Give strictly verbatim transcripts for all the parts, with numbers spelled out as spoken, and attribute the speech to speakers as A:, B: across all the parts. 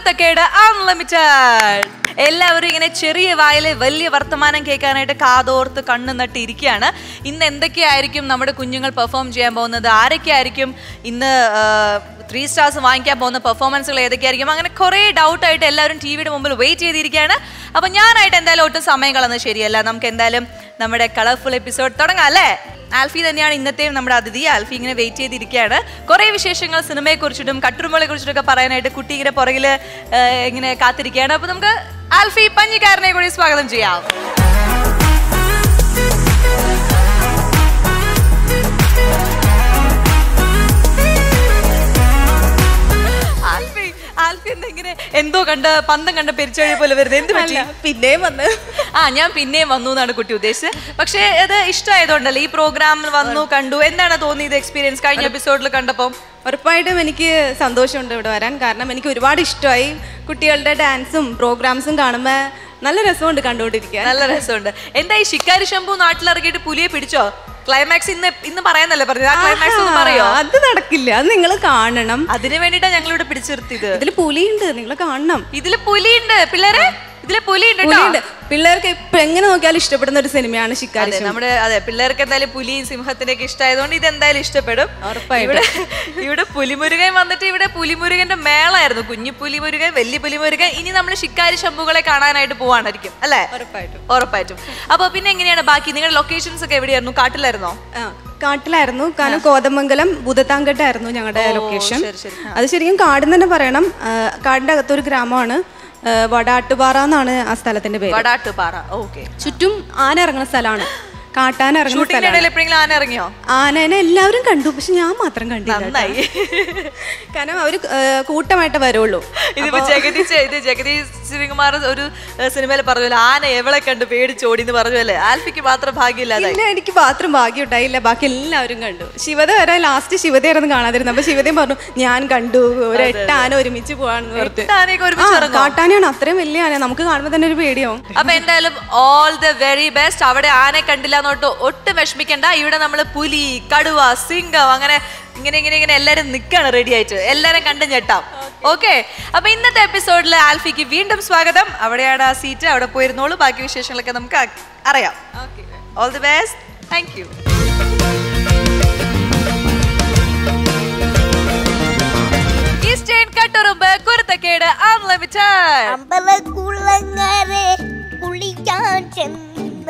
A: കുരുത്തക്കേട് അൺലിമിറ്റഡ്. എല്ലാവരും ഇങ്ങനെ ചെറിയ വായില് വലിയ വർത്തമാനം കേൾക്കാനായിട്ട് കാതോർത്ത് കണ്ണു നട്ടിരിക്കുകയാണ്. ഇന്ന് എന്തൊക്കെയായിരിക്കും നമ്മുടെ കുഞ്ഞുങ്ങൾ പെർഫോം ചെയ്യാൻ പോകുന്നത്, ആരൊക്കെയായിരിക്കും ഇന്ന് ത്രീ സ്റ്റാർസ് വാങ്ങിക്കാൻ പോകുന്ന പെർഫോമൻസുകൾ ഏതൊക്കെയായിരിക്കും, അങ്ങനെ കുറേ ഡൗട്ടായിട്ട് എല്ലാവരും ടി വിയുടെ മുമ്പിൽ വെയിറ്റ് ചെയ്തിരിക്കുകയാണ്. അപ്പം ഞാനായിട്ട് എന്തായാലും ഒട്ടും സമയം കളയുന്നത് ശരിയല്ല. നമുക്ക് എന്തായാലും നമ്മുടെ കളർഫുൾ എപ്പിസോഡ് തുടങ്ങാം അല്ലേ? ആൽഫി തന്നെയാണ് ഇന്നത്തെയും നമ്മുടെ അതിഥി. ആൽഫി ഇങ്ങനെ വെയിറ്റ് ചെയ്തിരിക്കുകയാണ്. കുറേ വിശേഷങ്ങൾ സിനിമയെ കുറിച്ചിട്ടും കട്ടുറുമകളെ കുറിച്ചിട്ടൊക്കെ പറയാനായിട്ട് കുട്ടി ഇങ്ങനെ പുറകില് ഇങ്ങനെ കാത്തിരിക്കുകയാണ്. അപ്പൊ നമുക്ക് ആൽഫി പഞ്ഞിക്കാരനെ കൂടി സ്വാഗതം ചെയ്യാം. എന്തോ കണ്ട് പന്തം കണ്ട പെരിച്ചഴി പോലെ വരുന്നത് എന്ത് പറ്റി?
B: പിന്നെയും വന്ന്
A: ആ ഞാൻ പിന്നെയും വന്നു എന്നാണ് കുട്ടി ഉദ്ദേശിച്ചത്. പക്ഷേ അത് ഇഷ്ടമായതുകൊണ്ടല്ലേ ഈ പ്രോഗ്രാമിൽ വന്നു കണ്ടു. എന്താണ് തോന്നിയത് എക്സ്പീരിയൻസ് കഴിഞ്ഞ എപ്പിസോഡിൽ കണ്ടപ്പോൾ?
B: ഉറപ്പായിട്ടും എനിക്ക് സന്തോഷമുണ്ട് ഇവിടെ വരാൻ. കാരണം എനിക്ക് ഒരുപാട് ഇഷ്ടമായി. കുട്ടികളുടെ ഡാൻസും പ്രോഗ്രാംസും കാണുമ്പോൾ നല്ല രസമുണ്ട് കണ്ടുകൊണ്ടിരിക്കുക.
A: നല്ല രസമുണ്ട്. എന്താ ഈ ശിക്കാരി ശംഭു നാട്ടിലിറങ്ങിയിട്ട് പുലിയെ പിടിച്ചോ? ക്ലൈമാക്സ് ഇന്ന് ഇന്ന് പറയാന്നല്ലേ പറഞ്ഞത്? ആ ക്ലൈമാക്സ് ഒന്ന് പറയോ?
B: അത് നടക്കില്ല, അത് നിങ്ങൾ കാണണം.
A: അതിനു വേണ്ടിട്ടാ ഞങ്ങൾ ഇവിടെ പിടിച്ചിരുത്തിയത്.
B: ഇതില് പുലിയുണ്ട്, നിങ്ങൾ കാണണം.
A: ഇതില് പുലിയുണ്ട് പിള്ളേരെ, ഇതില് പുലിയുണ്ട്.
B: പിള്ളേർക്ക് ഇപ്പൊ എങ്ങനെ നോക്കിയാലും ഇഷ്ടപ്പെടുന്ന ഒരു സിനിമയാണ് ശിക്കാരി.
A: നമ്മുടെ അതെ പിള്ളേർക്ക് എന്തായാലും പുലിയും സിംഹത്തിനൊക്കെ ഇഷ്ടമായതുകൊണ്ട് ഇത് എന്തായാലും ഇഷ്ടപ്പെടും.
B: ഉറപ്പായിട്ടും.
A: ഇവിടെ പുലിമുരുകൻ വന്നിട്ട് ഇവിടെ പുലിമുരുകന്റെ മേളായിരുന്നു. കുഞ്ഞു പുലിമുരുകൻ, വലിയ പുലിമുരുകൻ. ഇനി നമ്മൾ ശിക്കാരി ശംഭുകളെ കാണാനായിട്ട് പോവാനായിരിക്കും അല്ലേ?
B: ഉറപ്പായിട്ടും
A: ഉറപ്പായിട്ടും. അപ്പൊ പിന്നെ എങ്ങനെയാണ് ബാക്കി നിങ്ങളുടെ ലൊക്കേഷൻസ് ഒക്കെ എവിടെയായിരുന്നു? കാട്ടിലായിരുന്നോ?
B: കാട്ടിലായിരുന്നു. കാരണം കോതമംഗലം ഭൂതത്താങ്കട്ടായിരുന്നു ഞങ്ങളുടെ ലൊക്കേഷൻ. അത് ശരിക്കും കാടിന് തന്നെ പറയണം. കാടിന്റെ അകത്തൊരു ഗ്രാമമാണ് വടാട്ടുപാറ എന്നാണ് ആ സ്ഥലത്തിന്റെ പേര്.
A: വടാട്ടുപാറ. ഓക്കെ.
B: ചുറ്റും ആന ഇറങ്ങുന്ന സ്ഥലമാണ്. കാട്ടാന ഇറങ്ങുന്ന
A: സ്ഥലം. ആന ഇറങ്ങിയോ?
B: ആനനെ എല്ലാവരും കണ്ടു, പക്ഷെ ഞാൻ മാത്രം കണ്ടില്ല. കാരണം അവര് കൂട്ടമായിട്ട് വരുള്ളൂ.
A: ഇതിപ്പോ ജഗതി ഇത് ജഗതി ശ്രീകുമാർ ഒരു സിനിമയിൽ പറഞ്ഞല്ലോ, ആന എവളെ കണ്ടു പേടിച്ചോടി എന്ന് പറഞ്ഞല്ലേ. ആൽഫിക്ക് മാത്രം ഭാഗ്യമില്ലാതെ.
B: എനിക്ക് മാത്രം ഭാഗ്യം ഉണ്ടായില്ല, ബാക്കി എല്ലാവരും കണ്ടു. ശിവത വരെ ലാസ്റ്റ് ശിവതയായിരുന്നു കാണാതിരുന്നത്. അപ്പൊ ശിവതയും പറഞ്ഞു ഞാൻ കണ്ടു, ഒരു എട്ട് ആന ഒരുമിച്ച് പോവാണെന്ന് പറഞ്ഞു. കാട്ടാനയാണ്, അത്രയും വലിയ ആന, നമുക്ക് കാണുമ്പോൾ തന്നെ ഒരു പേടിയാവും.
A: അപ്പൊ എന്തായാലും ഓൾ ദ വെരി ബെസ്റ്റ്. അവിടെ ആനെ കണ്ടില്ല എന്നോട്ട് ഒട്ടും വിഷമിക്കണ്ട. ഇവിടെ നമ്മള് പുലി, കടുവ, സിംഹം അങ്ങനെ ഇങ്ങനെ ഇങ്ങനെ ഇങ്ങനെ എല്ലാരും നിക്കാണ് റെഡി ആയിട്ട്. എല്ലാരും കണ്ടു ഞെട്ടാം. ഓക്കെ. അപ്പൊ ഇന്നത്തെ എപ്പിസോഡിൽ ആൽഫിക്ക് വീണ്ടും സ്വാഗതം. അവിടെയാണ് ആ സീറ്റ്, അവിടെ പോയിരുന്നോളൂ. ബാക്കി വിശേഷങ്ങളൊക്കെ നമുക്ക് അറിയാം. All the best. Thank you. Eastern കട്ടുറുമ്പ് കുരുത്തക്കേട് അൺലിമിറ്റഡ്.
C: അമ്പലക്കുളങ്ങരെ കുളിക്കാൻ ചെന്ന്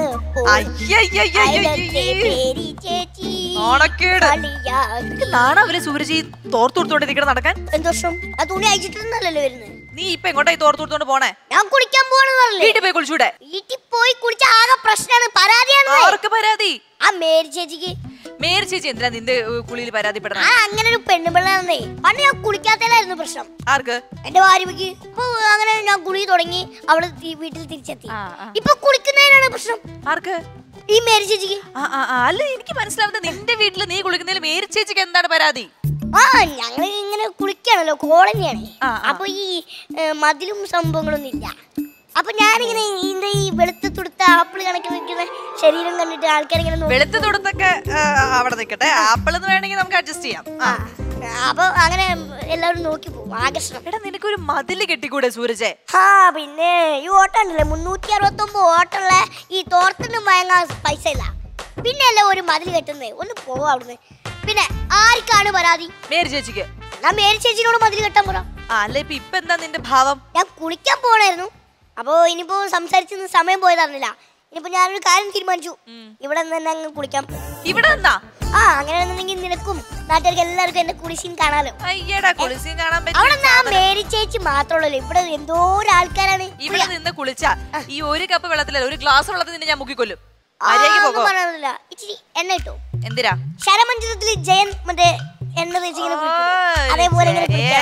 A: സൂരജി തോർത്തുകൊടുത്തോണ്ടിരിക്കണം നടക്കാൻ.
C: തുണി അയച്ചിട്ടൊന്നല്ലോ വരുന്നത്.
A: നീ ഇപ്പൊ എങ്ങോട്ടായി തോർത്തുകൊടുത്തോണ്ട് പോണേ?
C: ഞാൻ കുളിക്കാൻ പോണെന്ന്
A: വീട്ടിൽ പോയി കുളിച്ചൂടെ?
C: വീട്ടിൽ പോയി കുളിച്ച ആകെ പ്രശ്നമാണ്. പരാതിയാണ്.
A: ആർക്ക് പരാതി?
C: ആ മേരി ചേച്ചിക്ക്.
A: മേരി ചേച്ചി എന്തിനാ നിന്റെ കുളിയിൽ പരാതിപ്പെടണം?
C: ആ അങ്ങനെ ഒരു പെണ്ണുപിള്ളാന്നേ. പണ്ട് ഞാൻ കുളിക്കാത്തല്ലായിരുന്നു പ്രശ്നം.
A: ആർക്ക്?
C: എന്റെ ഭാര്യക്ക്. ഇപ്പൊ അങ്ങനെ ഞാൻ കുളി തുടങ്ങി, അവള് വീട്ടിൽ തിരിച്ചെത്തി. ഇപ്പൊ കുളിക്കുന്നതിനാണ് പ്രശ്നം.
A: ആർക്ക്?
C: ഈ മേരി ചേച്ചിക്ക്.
A: അല്ല എനിക്ക് മനസ്സിലാവുന്നത്, നിന്റെ വീട്ടിൽ നീ കുളിക്കുന്നതിൽ മേരി ചേച്ചിക്ക് എന്താണ് പരാതി?
C: ആ ഞങ്ങൾ ഇങ്ങനെ കുളിക്കാണല്ലോ, കോളനിയാണ്. അപ്പൊ ഈ മതിലും സംഭവങ്ങളൊന്നും ഇല്ല. അപ്പൊ ഞാനിങ്ങനെ ഇതിന്റെ ഈ വെളുത്ത തുടുത്ത ആപ്പിള് കണക്ക് നിൽക്കുന്ന ശരീരം കണ്ടിട്ട് ആൾക്കാരിങ്ങനെ
A: വെളുത്ത തുടുത്തൊക്കെ അവിടെ നിൽക്കട്ടെ, ആപ്പിൾ എന്ന് വേണമെങ്കിൽ നമുക്ക് അഡ്ജസ്റ്റ് ചെയ്യാം.
C: അപ്പൊ അങ്ങനെ എല്ലാവരും നോക്കി പോകും, ആകർഷണം.
A: എടാ നിനക്കൊരു മതില് കെട്ടിക്കൂടെ സൂരജെ?
C: ആ പിന്നെ ഈ ഓട്ടം ഉണ്ടല്ലേ, മുന്നൂറ്റി അറുപത്തി ഒമ്പത് ഓട്ടമുള്ള ഈ തോർത്തിനും വാങ്ങാൻ പൈസ ഇല്ല. പിന്നെ അല്ലേ ഒരു മതിൽ കെട്ടുന്നേ, ഒന്ന് പോവാ അവിടുന്ന്. പിന്നെ ആർക്കാണ് പരാതി?
A: മേരി ചേച്ചിക്ക്.
C: ഞാൻ മേരി ചേച്ചിനോട് മതിൽ കെട്ടാൻ പോരാ.
A: അല്ല ഇപ്പൊ ഇപ്പൊ എന്താ നിന്റെ ഭാവം?
C: ഞാൻ കുളിക്കാൻ പോണായിരുന്നു. അപ്പൊ ഇനിയിപ്പോ സംസാരിച്ച സമയം പോയതറിഞ്ഞില്ല. ഇനിയിപ്പോ ഞാനൊരു കാര്യം തീരുമാനിച്ചു, ഇവിടെ നിന്ന് തന്നെ അങ്ങ് കുളിക്കാം.
A: ഇവിടെ നിന്നാ?
C: ആ അങ്ങനെയാണെന്നുണ്ടെങ്കിൽ നിനക്കും നാട്ടുകാർക്ക് എല്ലാവർക്കും എന്റെ കുളിസീൻ കാണാലോ.
A: അവിടെ
C: മേരി ചേച്ചി മാത്രമല്ലോ, ഇവിടെ എന്തോരം ആൾക്കാരാണ്.
A: ഇവിടെ നിന്ന് കുളിച്ച ഈ ഒരു കപ്പ് വെള്ളത്തിലല്ല, ഒരു ഗ്ലാസ് വെള്ളത്തിൽ നിന്നെ ഞാൻ മുക്കിക്കൊല്ലും.
C: ഇച്ചിരി എണ്ണ ഇട്ടോ.
A: എന്തിനാ?
C: ശരമഞ്ചത്തിൽ ജയൻ മറ്റേ എണ്ണ തേച്ചിങ്ങനെ അതേപോലെ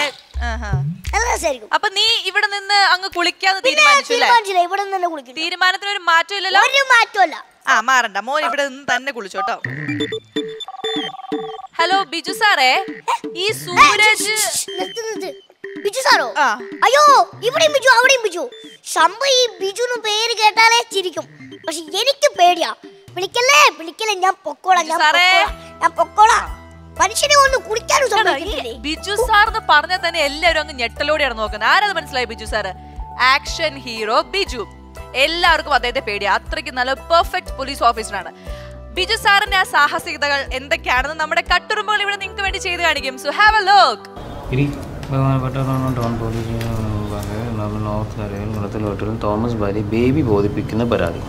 A: അപ്പൊ നീ ഇവിടെ നിന്ന് അങ്ങ് കുളിക്കാന്ന് തീരുമാനിച്ചില്ല?
C: ഇവിടെ നിന്ന് കുളിക്കും.
A: തീരുമാനത്തിന് ഒരു മാറ്റം ഇല്ലല്ലോ?
C: ഒരു മാറ്റമല്ല.
A: ആ മാറണ്ട, മോൻ ഇവിടെ നിന്ന് തന്നെ കുളിച്ചോട്ടോ. ഹലോ ബിജു സാറേ, ഈ സൂരജ്
C: ബിജു സാറോ? അയ്യോ ഇവിടെയും ബിജു അവിടെയും ബിജു. ശമ്പ ഈ ബിജുന്ന് പേര് കേട്ടാലേ ചിരിക്കും, പക്ഷെ എനിക്ക് പേടിയാ. വിളിക്കല്ലേ വിളിക്കല്ലേ, ഞാൻ പൊക്കോളാം ഞാൻ പൊക്കോളാം. മനുഷ്യനെ ഒന്ന് കുളിക്കാനും സമ്മതിക്കില്ലേ?
A: ബിജു സാർ എന്ന് പറഞ്ഞാൽ തന്നെ എല്ലാവരും അങ്ങ് ഞെട്ടലോടെയാണ് നോക്കുന്നത്. ആരത് മനസ്സിലായി? Biju sir action hero Biju. എല്ലാവർക്കും അദ്ദേഹത്തെ പേടിയാ. അത്രയ്ക്ക് നല്ല പെർഫെക്റ്റ് പോലീസ് ഓഫീസറാണ്. ബിജു സാറിന്റെ ആ സാഹസികതകൾ എന്തൊക്കെയാണെന്ന് നമ്മുടെ കട്ടുറുമ്പുകൾ ഇവിടെ നിങ്ങൾക്ക് വേണ്ടി ചെയ്ത് കാണിക്കും. So have a look.
D: North കരയിൽ തോമസ് ബാലി ബേബി ബോധിപ്പിക്കുന്ന പരാതി.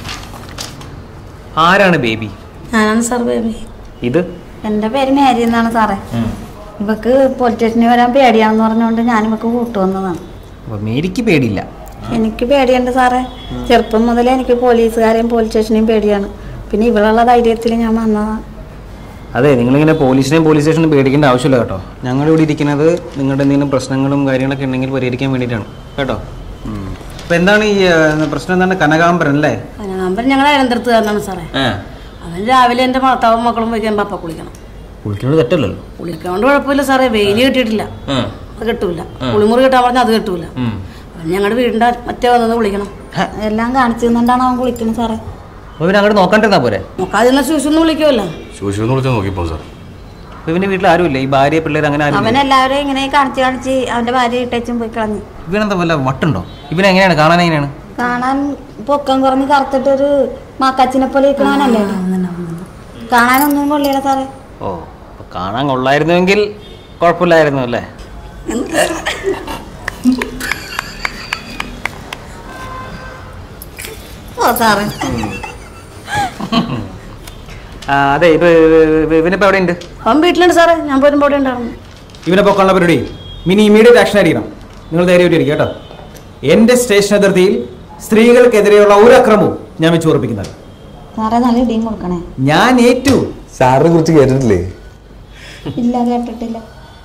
D: ആരാണ് ബേബി?
E: ഞാനാണ് സാർ ബേബി.
D: ഇത്
E: എൻ്റെ പേര് മേരി എന്നാണ് സാറേ. ഇവക്ക് പോലീസ് സ്റ്റേഷനിൽ വരാൻ പേടിയാണെന്ന് പറഞ്ഞുകൊണ്ട് ഞാൻ ഇവക്ക് കൂട്ടുവന്നതാണ്.
D: മേരിക്ക് പേടിയില്ല?
E: എനിക്ക് പേടിയുണ്ട് സാറേ. ചെറുപ്പം മുതലേ എനിക്ക് പോലീസുകാരെയും പോലീസ് സ്റ്റേഷനെയും പേടിയാണ്. പിന്നെ ഇവളുള്ള ധൈര്യത്തിൽ ഞാൻ വന്നതാണ്.
D: അതെ, നിങ്ങളിങ്ങനെ പോലീസിനെയും പോലീസ് സ്റ്റേഷനും പേടിക്കേണ്ട ആവശ്യമില്ല കേട്ടോ. ഞങ്ങളിവിടെ ഇരിക്കുന്നത് നിങ്ങളുടെ എന്തെങ്കിലും പ്രശ്നങ്ങളും കാര്യങ്ങളൊക്കെ ഉണ്ടെങ്കിൽ പരിഹരിക്കാൻ വേണ്ടിയിട്ടാണ് കേട്ടോ. അപ്പം എന്താണ് ഈ പ്രശ്നം? എന്താണ്? കനകാംബരൻ അല്ലേ?
E: കനകാംബരൻ ഞങ്ങൾ അനന്തരത്തുകാരനാണ് സാറേ. അവൻ രാവിലെ എൻ്റെ ഭർത്താവും മക്കളും പോയി കഴിയുമ്പോൾ അപ്പം കുളിക്കണം.
D: കുളിക്കുന്നത് തെറ്റല്ലല്ലോ.
E: കുളിക്കൊണ്ട് കുഴപ്പമില്ല സാറേ. വെയിൽ കിട്ടിയിട്ടില്ല, അത് കിട്ടൂല. കുളിമുറി കിട്ടാൻ പറഞ്ഞാൽ അത് കിട്ടൂല. അവൻ ഞങ്ങളുടെ വീടിൻ്റെ മറ്റേ വന്നത് കുളിക്കണം. എല്ലാം കാണിച്ചു തന്നിട്ടാണ് അവൻ കുളിക്കുന്നത് സാറേ.
D: പിന്നെ അങ്ങോട്ട് നോക്കാണ്ടിരുന്നാ പോരെ?
E: നോക്കാതിരുന്ന ശൂശൊന്നും വിളിക്കുമല്ലോ.
D: ഇവന്റെ വീട്ടിൽ ആരുമില്ല? ഈ ഭാര്യ പിള്ളേർ അങ്ങനെ ആരും?
E: അവൻ എല്ലാവരും ഇങ്ങനെ കാണിച്ച് കാണിച്ച് അവന്റെ ഭാര്യ ഇട്ടേച്ചും പോയി കളഞ്ഞു.
D: ഇവനെന്താ വല്ല വട്ടുണ്ടോ? ഇവനെ എങ്ങനെയാണ് കാണാൻ? എങ്ങനെയാണ്
E: കാണാൻ? പൊക്കം കുറഞ്ഞ് കറുത്തിട്ടൊരു മാക്കാച്ചിനെ പോലെ ഇരിക്കണവനല്ലേ. കാണാനൊന്നും കൊള്ളില്ല സാറേ.
D: ഓ, കാണാൻ കൊള്ളായിരുന്നുവെങ്കിൽ കുഴപ്പമില്ലായിരുന്നു അല്ലേ?
E: ഓ സാറേ.
D: അതെ, ഇപ്പൊ ഇവനിപ്പോ എവിടെ ഉണ്ട്?
E: അവൻ വീട്ടിലുണ്ട് സാറേ. ഞാൻ പോരുമ്പോ അവിടെ ഉണ്ടായിരുന്നു.
F: ഇവനെ പൊക്കാനുള്ള പരിപാടി മിനി ഇമീഡിയറ്റ് ആക്ഷൻ ആയിരിക്കണം. നിങ്ങൾ ധൈര്യമായിട്ടിരിക്കും കേട്ടോ. എന്റെ സ്റ്റേഷൻ അതിർത്തിയിൽ സ്ത്രീകൾക്കെതിരെയുള്ള ഒരു അക്രമവും ഞാൻ വെച്ച് ഉറപ്പിക്കുന്നത്.
E: സാറേ നല്ല ഇടിയും കൊടുക്കണേ.
F: ഞാൻ ഏറ്റു.
G: സാറിനെ കുറിച്ച് കേട്ടിട്ടില്ലേ?
E: ഇല്ല, കേട്ടിട്ടില്ല.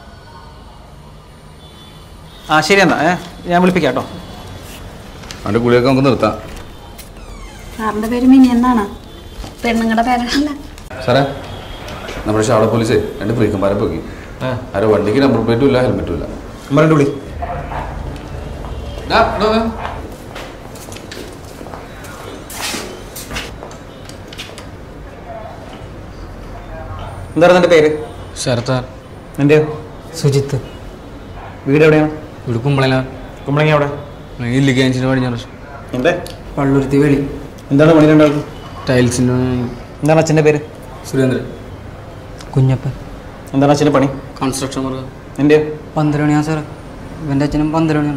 D: ആ ശരി, എന്നാ ഞാൻ വിളിപ്പിക്കാം കേട്ടോ.
G: അവൻ്റെ കുളിയൊക്കെ നമുക്ക് നിർത്താം.
E: സാറിന്റെ പേര് മിനി എന്നാണ്? പെണ്ണുങ്ങളുടെ പേരാണല്ല
G: സാറേ. നമ്മുടെ ഷാള പോലീസേ രണ്ട് ഫ്രീക്കന്മാരെ പോയി. ആരോ വണ്ടിക്ക് നമ്പർ പ്ലേറ്റും ഇല്ല, ഹെൽമെറ്റും ഇല്ല.
F: നമ്പറിൻ്റെ വിളി.
D: എന്തായിരുന്നു എൻ്റെ പേര്?
H: ശരത്താർ.
D: എൻ്റെ
H: സുജിത്ത്.
D: വീട് എവിടെയാണ്?
H: ഇവിടെ കുമ്പളങ്ങ.
D: കുമ്പളങ്ങ എവിടെ?
H: ഇല്ലിക്കാഞ്ചിന് പടിഞ്ഞാറ്.
D: എൻ്റെ
H: പള്ളുരുത്തി വേളി.
D: എന്താണ് പണി രണ്ടാൾക്കും?
H: ടൈൽസിൻ്റെ.
D: എന്താണ് അച്ഛൻ്റെ പേര്?
H: സുരേന്ദ്രൻ. കുഞ്ഞപ്പൻ.
D: എന്താണ് അച്ഛൻ്റെ പണി?
H: Construction work.
D: എൻ്റെ
H: പന്തരണിയാണ് സാറേ. ഇവൻ്റെ അച്ഛനും പന്തരണിയാണ്.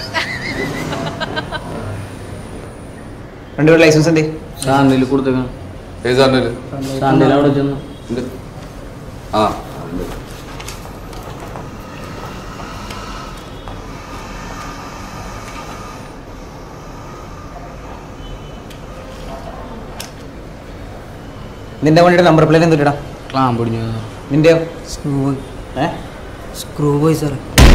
D: രണ്ടുപേരുടെ ലൈസൻസ് എൻ്റെ
H: സാറിൻ്റെ കൊടുത്തേക്കാണ്.
G: ഏത് സാറിൻ്റെ?
H: സാറിൻ്റെ അവിടെ ചെന്ന്
G: ആ
D: നിന്റെ വണ്ടിയുടെ നമ്പർ പ്ലേറ്റ് എന്തിട്ടാ?
H: ക്ലാം പൊടിഞ്ഞു.
D: നിന്റെയോ?
H: സ്ക്രൂ പോയി. ഏ സ്ക്രൂ പോയി സാറേ.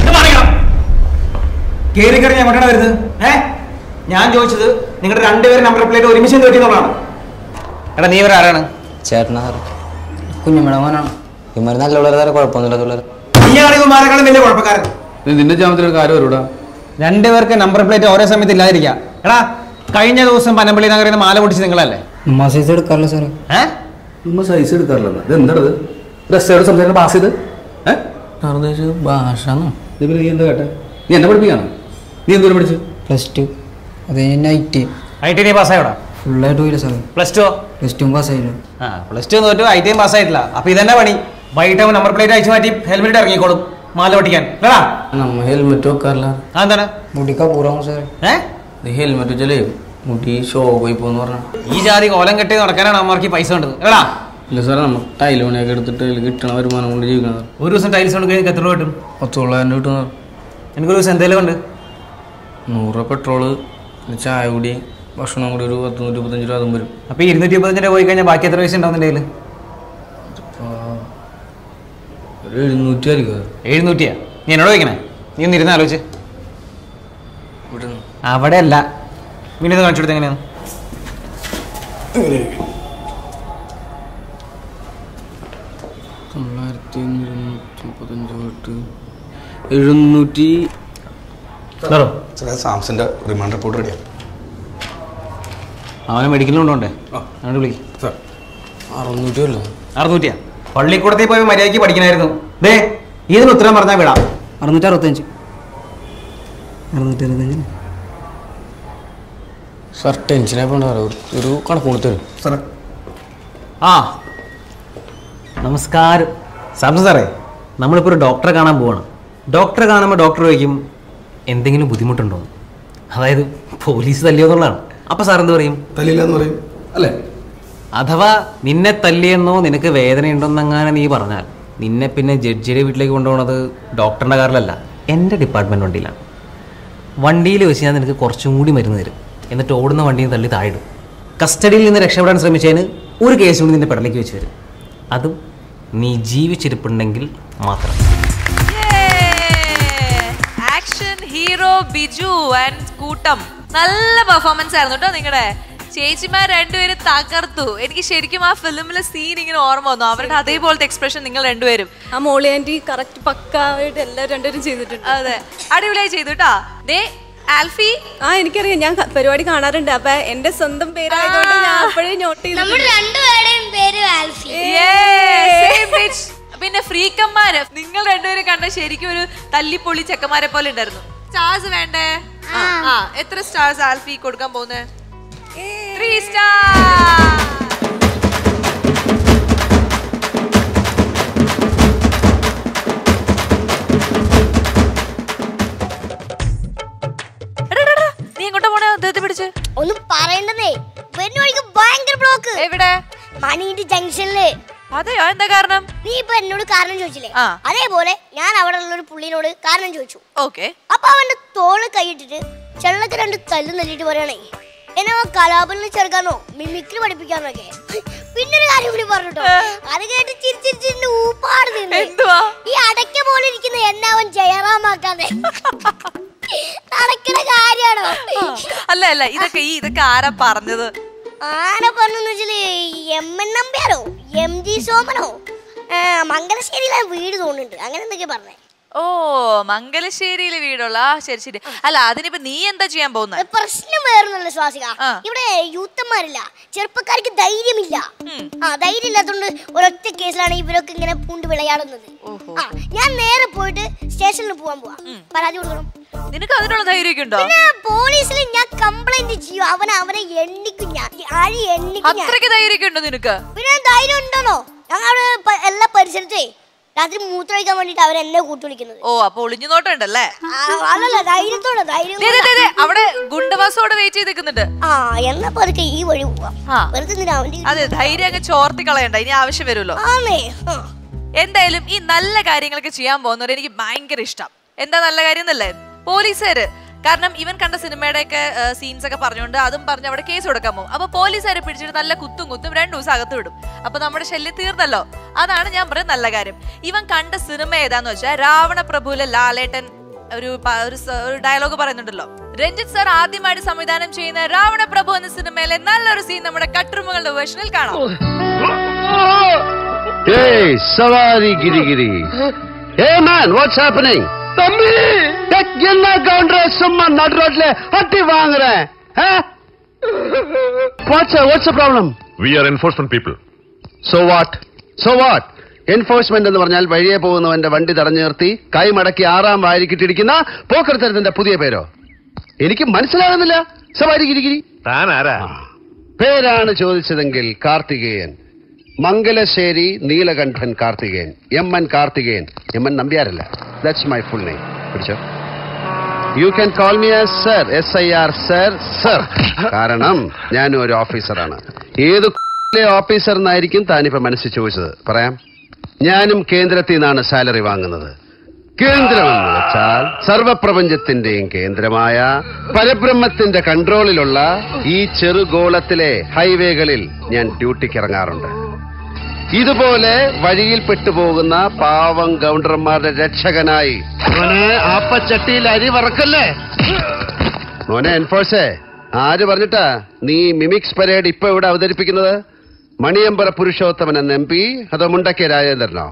F: കയറി കയറി ഞാൻ കൊണ്ടാണ് വരുന്നത്. ഏ ഞാൻ ചോദിച്ചത് നിങ്ങളുടെ രണ്ടുപേരും നമ്പർ പ്ലേറ്റ് ഒരുമിച്ച് കിട്ടിയെന്നുള്ളതാണ്.
D: എടാ, നീ ഇവർ ആരാണ്?
H: ചേട്ടനാ സാറേ. കുഞ്ഞമ്മയുടെ മോനാണ്. ഇവന്മാർ നല്ല പിള്ളേർ സാറേ. കുഴപ്പമൊന്നുമില്ല.
F: നീയാണ് ഇവന്മാരെക്കാളും വലിയ കുഴപ്പക്കാരൻ.
G: നിന്റെ ജാമത്തിലൊരു കാര്യം വരൂടാ.
F: രണ്ടുപേർക്ക് നമ്പർ പ്ലേറ്റ് ഒരേ സമയത്ത് ഇല്ലാതിരിക്കുക. എടാ, കഴിഞ്ഞ ദിവസം പനമ്പള്ളി നഗറിൽ നിന്ന് മാല പൊട്ടിച്ച് നിങ്ങളല്ലേ?
H: ഉമ്മ സൈസ് എടുക്കാറില്ല സാറേ.
F: ഏഹ്
G: ഉമ്മ സൈസ് എടുക്കാറില്ല. ഇത് എന്താണത്? രസയോട് സംസാരിക്കുന്ന പാസ് ചെയ്ത്
H: സാറിന് ഭാഷ
G: നീ എന്താ കേട്ടെ? നീ എന്നെ പഠിപ്പിക്കാണ്? നീ എന്തോരം പഠിച്ചു?
H: Plus two. അത് നൈറ്റ്
D: ഐ ടി നീ പാസ്സായോടാ?
H: ഫുള്ളായിട്ട് പോയില്ല സാറേ.
D: പ്ലസ് ടു
H: പ്ലസ് ടു പാസ്സായില്ല.
D: ആ പ്ലസ് ടു തോറ്റു, ഐ ടി എം പാസ്സായിട്ടില്ല. അപ്പൊ ഇതെന്നെ പണി. വൈകിട്ട് നമ്പർ പ്ലേറ്റ് അയച്ചു മാറ്റി ഹെൽമെറ്റ് ഇറങ്ങിക്കോളും മാല പൊട്ടിക്കാൻ. കേടാ,
H: നമ്മ ഹെൽമെറ്റ് വെക്കാറില്ല.
D: അതെന്താണ്?
H: മുടിക്കാ പൂറാവും സാറേ.
D: ഏഹ്
H: ഹെൽമെറ്റ് വെച്ചാലേ മുടി ഷോ പോയി പോന്ന് പറഞ്ഞ
D: ഈ ജാതി കോലം കെട്ടി നടക്കാനാണ് അമ്മമാർക്ക് പൈസ വേണ്ടത്. കേടാ,
H: ഇല്ല സാറേ. നമുക്ക് ടൈൽ പണിയൊക്കെ എടുത്തിട്ട് അതിൽ കിട്ടണ വരുമാനം കൊണ്ട് ജീവിക്കുന്നത്.
D: ഒരു ദിവസം ടൈൽസ് കൊണ്ട് കഴിഞ്ഞാൽ എത്ര രൂപ കിട്ടും?
H: പത്ത് തൊള്ളായിരം രൂപ കിട്ടുന്നത്.
D: എനിക്കൊരു ദിവസം എന്തെങ്കിലും ഉണ്ട്?
H: നൂറ് രൂപ പെട്രോള്, ചായ കൂടി, ഭക്ഷണം കൂടി ഒരു പത്ത് നൂറ്റി മുപ്പത്തഞ്ച് രൂപ അതും വരും.
D: അപ്പൊ ഇരുന്നൂറ്റി മുപ്പത്തഞ്ച് രൂപ പോയി കഴിഞ്ഞാൽ ബാക്കി എത്ര പൈസ ഉണ്ടാവും നിന്റെ കയ്യിൽ?
H: ഒരു എഴുന്നൂറ്റി ആയിരിക്കും.
D: എഴുന്നൂറ്റിയാ? നീ എന്നോട് ചോദിക്കണേ? നീ ഒന്ന് ഇരുന്ന് ആലോചിച്ച്.
H: ഇവിടെ
D: അവിടെ അല്ല, പിന്നെ ഇത് കാണിച്ചു കൊടുത്ത് എങ്ങനെയാണ്?
H: തൊള്ളായിരത്തി ഇരുന്നൂറ്റി മുപ്പത്തഞ്ച് തൊട്ട് എഴുന്നൂറ്റി.
G: സാംസന്റെ റിമാൻഡ് റിപ്പോർട്ട് റെഡിയാണ്.
D: അവനെ മെഡിക്കലിൽ കൊണ്ടോണ്ടേ? അങ്ങോട്ട് വിളിക്കും.
H: അറുന്നൂറ്റി അല്ല
D: അറുന്നൂറ്റിയാ?
F: പള്ളിക്കൂടത്തിൽ പോയി മര്യാദയ്ക്ക് പഠിക്കണമായിരുന്നു. ദേ ഇതിന് ഉത്തരം പറഞ്ഞാൽ വിടാം. അറുന്നൂറ്റി അറുപത്തഞ്ച് അറുന്നൂറ്റി അറുപത്തഞ്ച്
H: സാർ ടെൻഷനായി പോകണ്ട സാറേ, ഒരു കണക്ക് കൊടുത്തരും
F: സാറേ. ആ നമസ്കാരം സാംസൺ സാറേ, നമ്മളിപ്പോൾ ഒരു ഡോക്ടറെ കാണാൻ പോവാണ്. ഡോക്ടറെ കാണുമ്പോൾ ഡോക്ടർ ചോദിക്കും എന്തെങ്കിലും ബുദ്ധിമുട്ടുണ്ടോ, അതായത് പോലീസ് തല്ലിയോ എന്നുള്ളതാണ്. അപ്പോൾ സാർ എന്ത് പറയും?
G: തല്ലില്ലെന്ന് പറയും അല്ലേ?
F: അഥവാ നിന്നെ തല്ലിയെന്നോ നിനക്ക് വേദനയുണ്ടെന്നങ്ങനെ നീ പറഞ്ഞാൽ നിന്നെ പിന്നെ ജഡ്ജിയുടെ വീട്ടിലേക്ക് കൊണ്ടുപോകുന്നത് ഡോക്ടറിൻ്റെ കാറിലല്ല, എൻ്റെ ഡിപ്പാർട്ട്മെൻറ്റ് വണ്ടിയിലാണ്. വണ്ടിയിൽ വെച്ച് ഞാൻ നിനക്ക് കുറച്ചും കൂടി മരുന്ന് തരും, എന്നിട്ട് ഓടുന്ന വണ്ടിയിൽ തള്ളി താഴിടും. കസ്റ്റഡിയിൽ നിന്ന് രക്ഷപ്പെടാൻ ശ്രമിച്ചതിന് ഒരു കേസ് കൂടി നിന്റെ പെടലേക്ക് വെച്ച് തരും, അതും നീ ജീവിച്ചിരിപ്പുണ്ടെങ്കിൽ മാത്രം.
A: ആക്ഷൻ ഹീറോ ബിജു ആൻഡ് കൂട്ടം നല്ല പെർഫോമൻസ് ആയിരുന്നു കേട്ടോ നിങ്ങളുടെ. ചേച്ചിമാർ രണ്ടുപേരും തകർത്തു. എനിക്ക് ശരിക്കും ആ ഫിലിമിലെ സീൻ ഇങ്ങനെ ഓർമ്മ വന്നു, അവരുടെ അതേപോലത്തെ എക്സ്പ്രഷൻ നിങ്ങൾ രണ്ടുപേരും.
B: ആ മോളി ആന്റി കറക്റ്റ് പക്കായിട്ട് എല്ലാവരും രണ്ടുപേരും ചെയ്തിട്ടുണ്ട്.
A: അതെ, അടിപൊളിയായി ചെയ്തു കേട്ടാ. ദേ ആൽഫി,
B: ആ എനിക്കറിയാം, ഞാൻ പരിപാടി കാണാറുണ്ട്. അപ്പൊ എന്റെ സ്വന്തം പേരായതുകൊണ്ട് ഞാൻ അപ്പോഴേ നോട്ട് ചെയ്തു.
C: നമ്മുടെ രണ്ടുപേരുടെയും പേര് ആൽഫി.
A: പിന്നെ ഫ്രീക്കന്മാര് നിങ്ങൾ രണ്ടുപേരും കണ്ട ശരിക്കും ഒരു തല്ലിപ്പൊളി ചെക്കന്മാരെ പോലെ ഉണ്ടായിരുന്നു. സ്റ്റാർസ് വേണ്ടേ? ആ എത്ര സ്റ്റാർസ് ആൽഫി കൊടുക്കാൻ പോകുന്നേ? Three star. നീ എങ്ങോട്ടാ പോണേ? അദ്ദേഹത്തെ പിടിച്ച്
C: ഒന്നും പറയണ്ടേ, ഭയങ്കര ബ്ലോക്ക്.
A: എവിടെ?
C: മണിന്റെ ജംഗ്ഷനില്.
A: അതെയോ? എന്താ കാരണം?
C: നീ ഇപ്പൊ എന്നോട് കാരണം ചോദിച്ചില്ലേ, അതേപോലെ ഞാൻ അവിടെ ഉള്ള ഒരു പുള്ളിനോട് കാരണം ചോദിച്ചു.
A: ഓക്കെ.
C: അപ്പൊ അവന്റെ തോള് കൈയിട്ടിട്ട് ചെള്ളക്ക് രണ്ട് തല്ല് നല്ലിട്ട് പറയണേ എന്നെ കലാപനം ചേർക്കാനോ മിമിക്രി പഠിപ്പിക്കാനോ ഒക്കെ. പിന്നെ ഒരു കാര്യം കൂടി പറഞ്ഞിട്ടോ, അത് കേട്ട് ചിരിച്ചിരിച്ചിട്ട് ഊപ്പാട് നിന്ന് ഈ അടയ്ക്ക പോലെ ഇരിക്കുന്ന എന്നെ അവൻ ജയറാമാക്കാതെ നടക്കുന്ന കാര്യാണോ?
A: അല്ല അല്ല, ഇതൊക്കെ ഈ ഇതൊക്കെ ആരാ പറഞ്ഞത്?
C: ആരാ പറഞ്ഞെന്ന് വെച്ചാല് എം എൻ നമ്പ്യാരോ എം ജി സോമനോ മംഗലശ്ശേരിയിലാണ് വീട് തോന്നുന്നുണ്ട്, അങ്ങനെ എന്തൊക്കെ പറഞ്ഞേ.
A: ഓ മംഗലശ്ശേരിയിലെ വീടുള്ള. ശരി ശരി. അല്ല അതിനിപ്പോ നീ എന്താ ചെയ്യാൻ പോകുന്നത്?
C: പ്രശ്നം വേറൊന്നുമല്ല ശ്വാസിക, ഇവിടെ യൂത്തന്മാരില്ല, ചെറുപ്പക്കാർക്ക് ധൈര്യമില്ല. ആ ധൈര്യം ഇല്ലാത്തതുകൊണ്ട് ഒരൊറ്റ കേസിലാണ് ഇവരൊക്കെ ഇങ്ങനെ പൂണ്ട് വിളയാടുന്നത്. ആ ഞാൻ നേരെ പോയിട്ട് സ്റ്റേഷനിൽ പോവാൻ പോവാ, പരാതി കൊടുക്കണം.
A: നിനക്ക് അതിനുള്ള ധൈര്യമൊക്കെ ഉണ്ടോ?
C: പിന്നെ പോലീസിൽ ഞാൻ കംപ്ലൈന്റ് ചെയ്യും, അവനെ അവനെ എണ്ണിക്കും, ഞാൻ ആഴി എണ്ണിക്കും.
A: അത്രയ്ക്ക് ധൈര്യമൊക്കെ ഉണ്ടോ നിനക്ക്?
C: പിന്നെ ധൈര്യം ഉണ്ടോന്നോ, ഞങ്ങൾ എല്ലാ പരിസരത്തേ രാത്രി മൂത്രമൊഴിക്കാൻ വേണ്ടിട്ട് അവരെന്നെ കൂട്ടുവിളിക്കുന്നത്.
A: ഓ അപ്പൊ ഒളിഞ്ഞു നോട്ടുണ്ടല്ലേ?
C: അല്ലല്ല, ധൈര്യത്തോടെ ധൈര്യം.
A: അവിടെ ഗുണ്ടവാസോടെ വെയിറ്റ് ചെയ്ത് നിൽക്കുന്നുണ്ട്.
C: ആ എന്നാ പതുക്കെ ഈ വഴി പോവാം.
A: അതെ, ധൈര്യം അങ്ങ് ചോർത്തി കളയണ്ട, ഇനി ആവശ്യം വരുമല്ലോ. എന്തായാലും ഈ നല്ല കാര്യങ്ങളൊക്കെ ചെയ്യാൻ പോകുന്നവർ എനിക്ക് ഭയങ്കര ഇഷ്ടം. എന്താ നല്ല കാര്യം എന്നല്ലേ? പോലീസുകാര്, കാരണം ഇവൻ കണ്ട സിനിമയുടെ ഒക്കെ സീൻസ് ഒക്കെ പറഞ്ഞുകൊണ്ട് അതും പറഞ്ഞ് അവിടെ കേസ് കൊടുക്കാൻ പോകും. അപ്പൊ പോലീസുകാരെ പിടിച്ചിട്ട് നല്ല കുത്തും കുത്തും രണ്ടു ദിവസം അകത്ത് വിടും. അപ്പൊ നമ്മുടെ ശല്യം തീർന്നല്ലോ. അതാണ് ഞാൻ പറയുന്നത് നല്ല കാര്യം. ഇവൻ കണ്ട സിനിമ ഏതാന്ന് വെച്ചാൽ രാവണ പ്രഭുവിലെ ലാലേട്ടൻ ഒരു ഒരു ഡയലോഗ് പറയുന്നുണ്ടല്ലോ. രഞ്ജിത്ത് സാർ ആദ്യമായിട്ട് സംവിധാനം ചെയ്യുന്ന രാവണ പ്രഭു എന്ന സിനിമയിലെ നല്ലൊരു സീൻ നമ്മുടെ കട്ടുറുമകളുടെ വേർഷനിൽ കാണാം.
I: என்ன கவுண்டர சும்மா நடு ரோட்ல அட்டி வாங்குறேன். What's what's the problem?
J: We are enforcement people.
I: So what? So what? Enforcement എന്ന് പറഞ്ഞാൽ വഴിയെ പോകുന്നവന്റെ വണ്ടി തടഞ്ഞു നിർത്തി കൈ മടക്കി ആറാം വാരിക്കിട്ടിരിക്കുന്ന പോക്കർത്തരത്തിന്റെ പുതിയ പേരോ? എനിക്ക് മനസ്സിലാകുന്നില്ല. സവാരി ഗിരിഗിരി
J: താൻ ആരാ?
I: പേരാണ് ചോദിച്ചതെങ്കിൽ Karthikeyan, Mangalassery Neelakantan Karthikeyan, M N Karthikeyan. M N നമ്പ്യാരല്ല. That's my full name. പിടിച്ചോ. You can call me as sir, S I R sir, sir. കാരണം ഞാനും ഒരു ഓഫീസറാണ്. ഏത് ഓഫീസർ എന്നായിരിക്കും താനിപ്പോ മനസ്സിൽ ചോദിച്ചത്? പറയാം. ഞാനും കേന്ദ്രത്തിൽ നിന്നാണ് സാലറി വാങ്ങുന്നത്. കേന്ദ്രമെന്ന് വെച്ചാൽ സർവപ്രപഞ്ചത്തിന്റെയും കേന്ദ്രമായ പരബ്രഹ്മത്തിന്റെ കൺട്രോളിലുള്ള ഈ ചെറുഗോളത്തിലെ ഹൈവേകളിൽ ഞാൻ ഡ്യൂട്ടിക്ക് ഇറങ്ങാറുണ്ട്. ഇതുപോലെ വഴിയിൽ പെട്ടുപോകുന്ന പാവം ഗൗണ്ടർമാരുടെ രക്ഷകനായി. മോനെ ആപ്പച്ചട്ടിയിൽ അരി വറക്കല്ലേ മോനെ എൻഫോഴ്സേ. ആര് പറഞ്ഞിട്ടാ നീ മിമിക്സ് പരേഡ് ഇപ്പൊ ഇവിടെ അവതരിപ്പിക്കുന്നത്? മണിയമ്പറ പുരുഷോത്തമൻ എന്ന എം പി അതോ മുണ്ടക്കേ രാജേന്ദ്രനോ?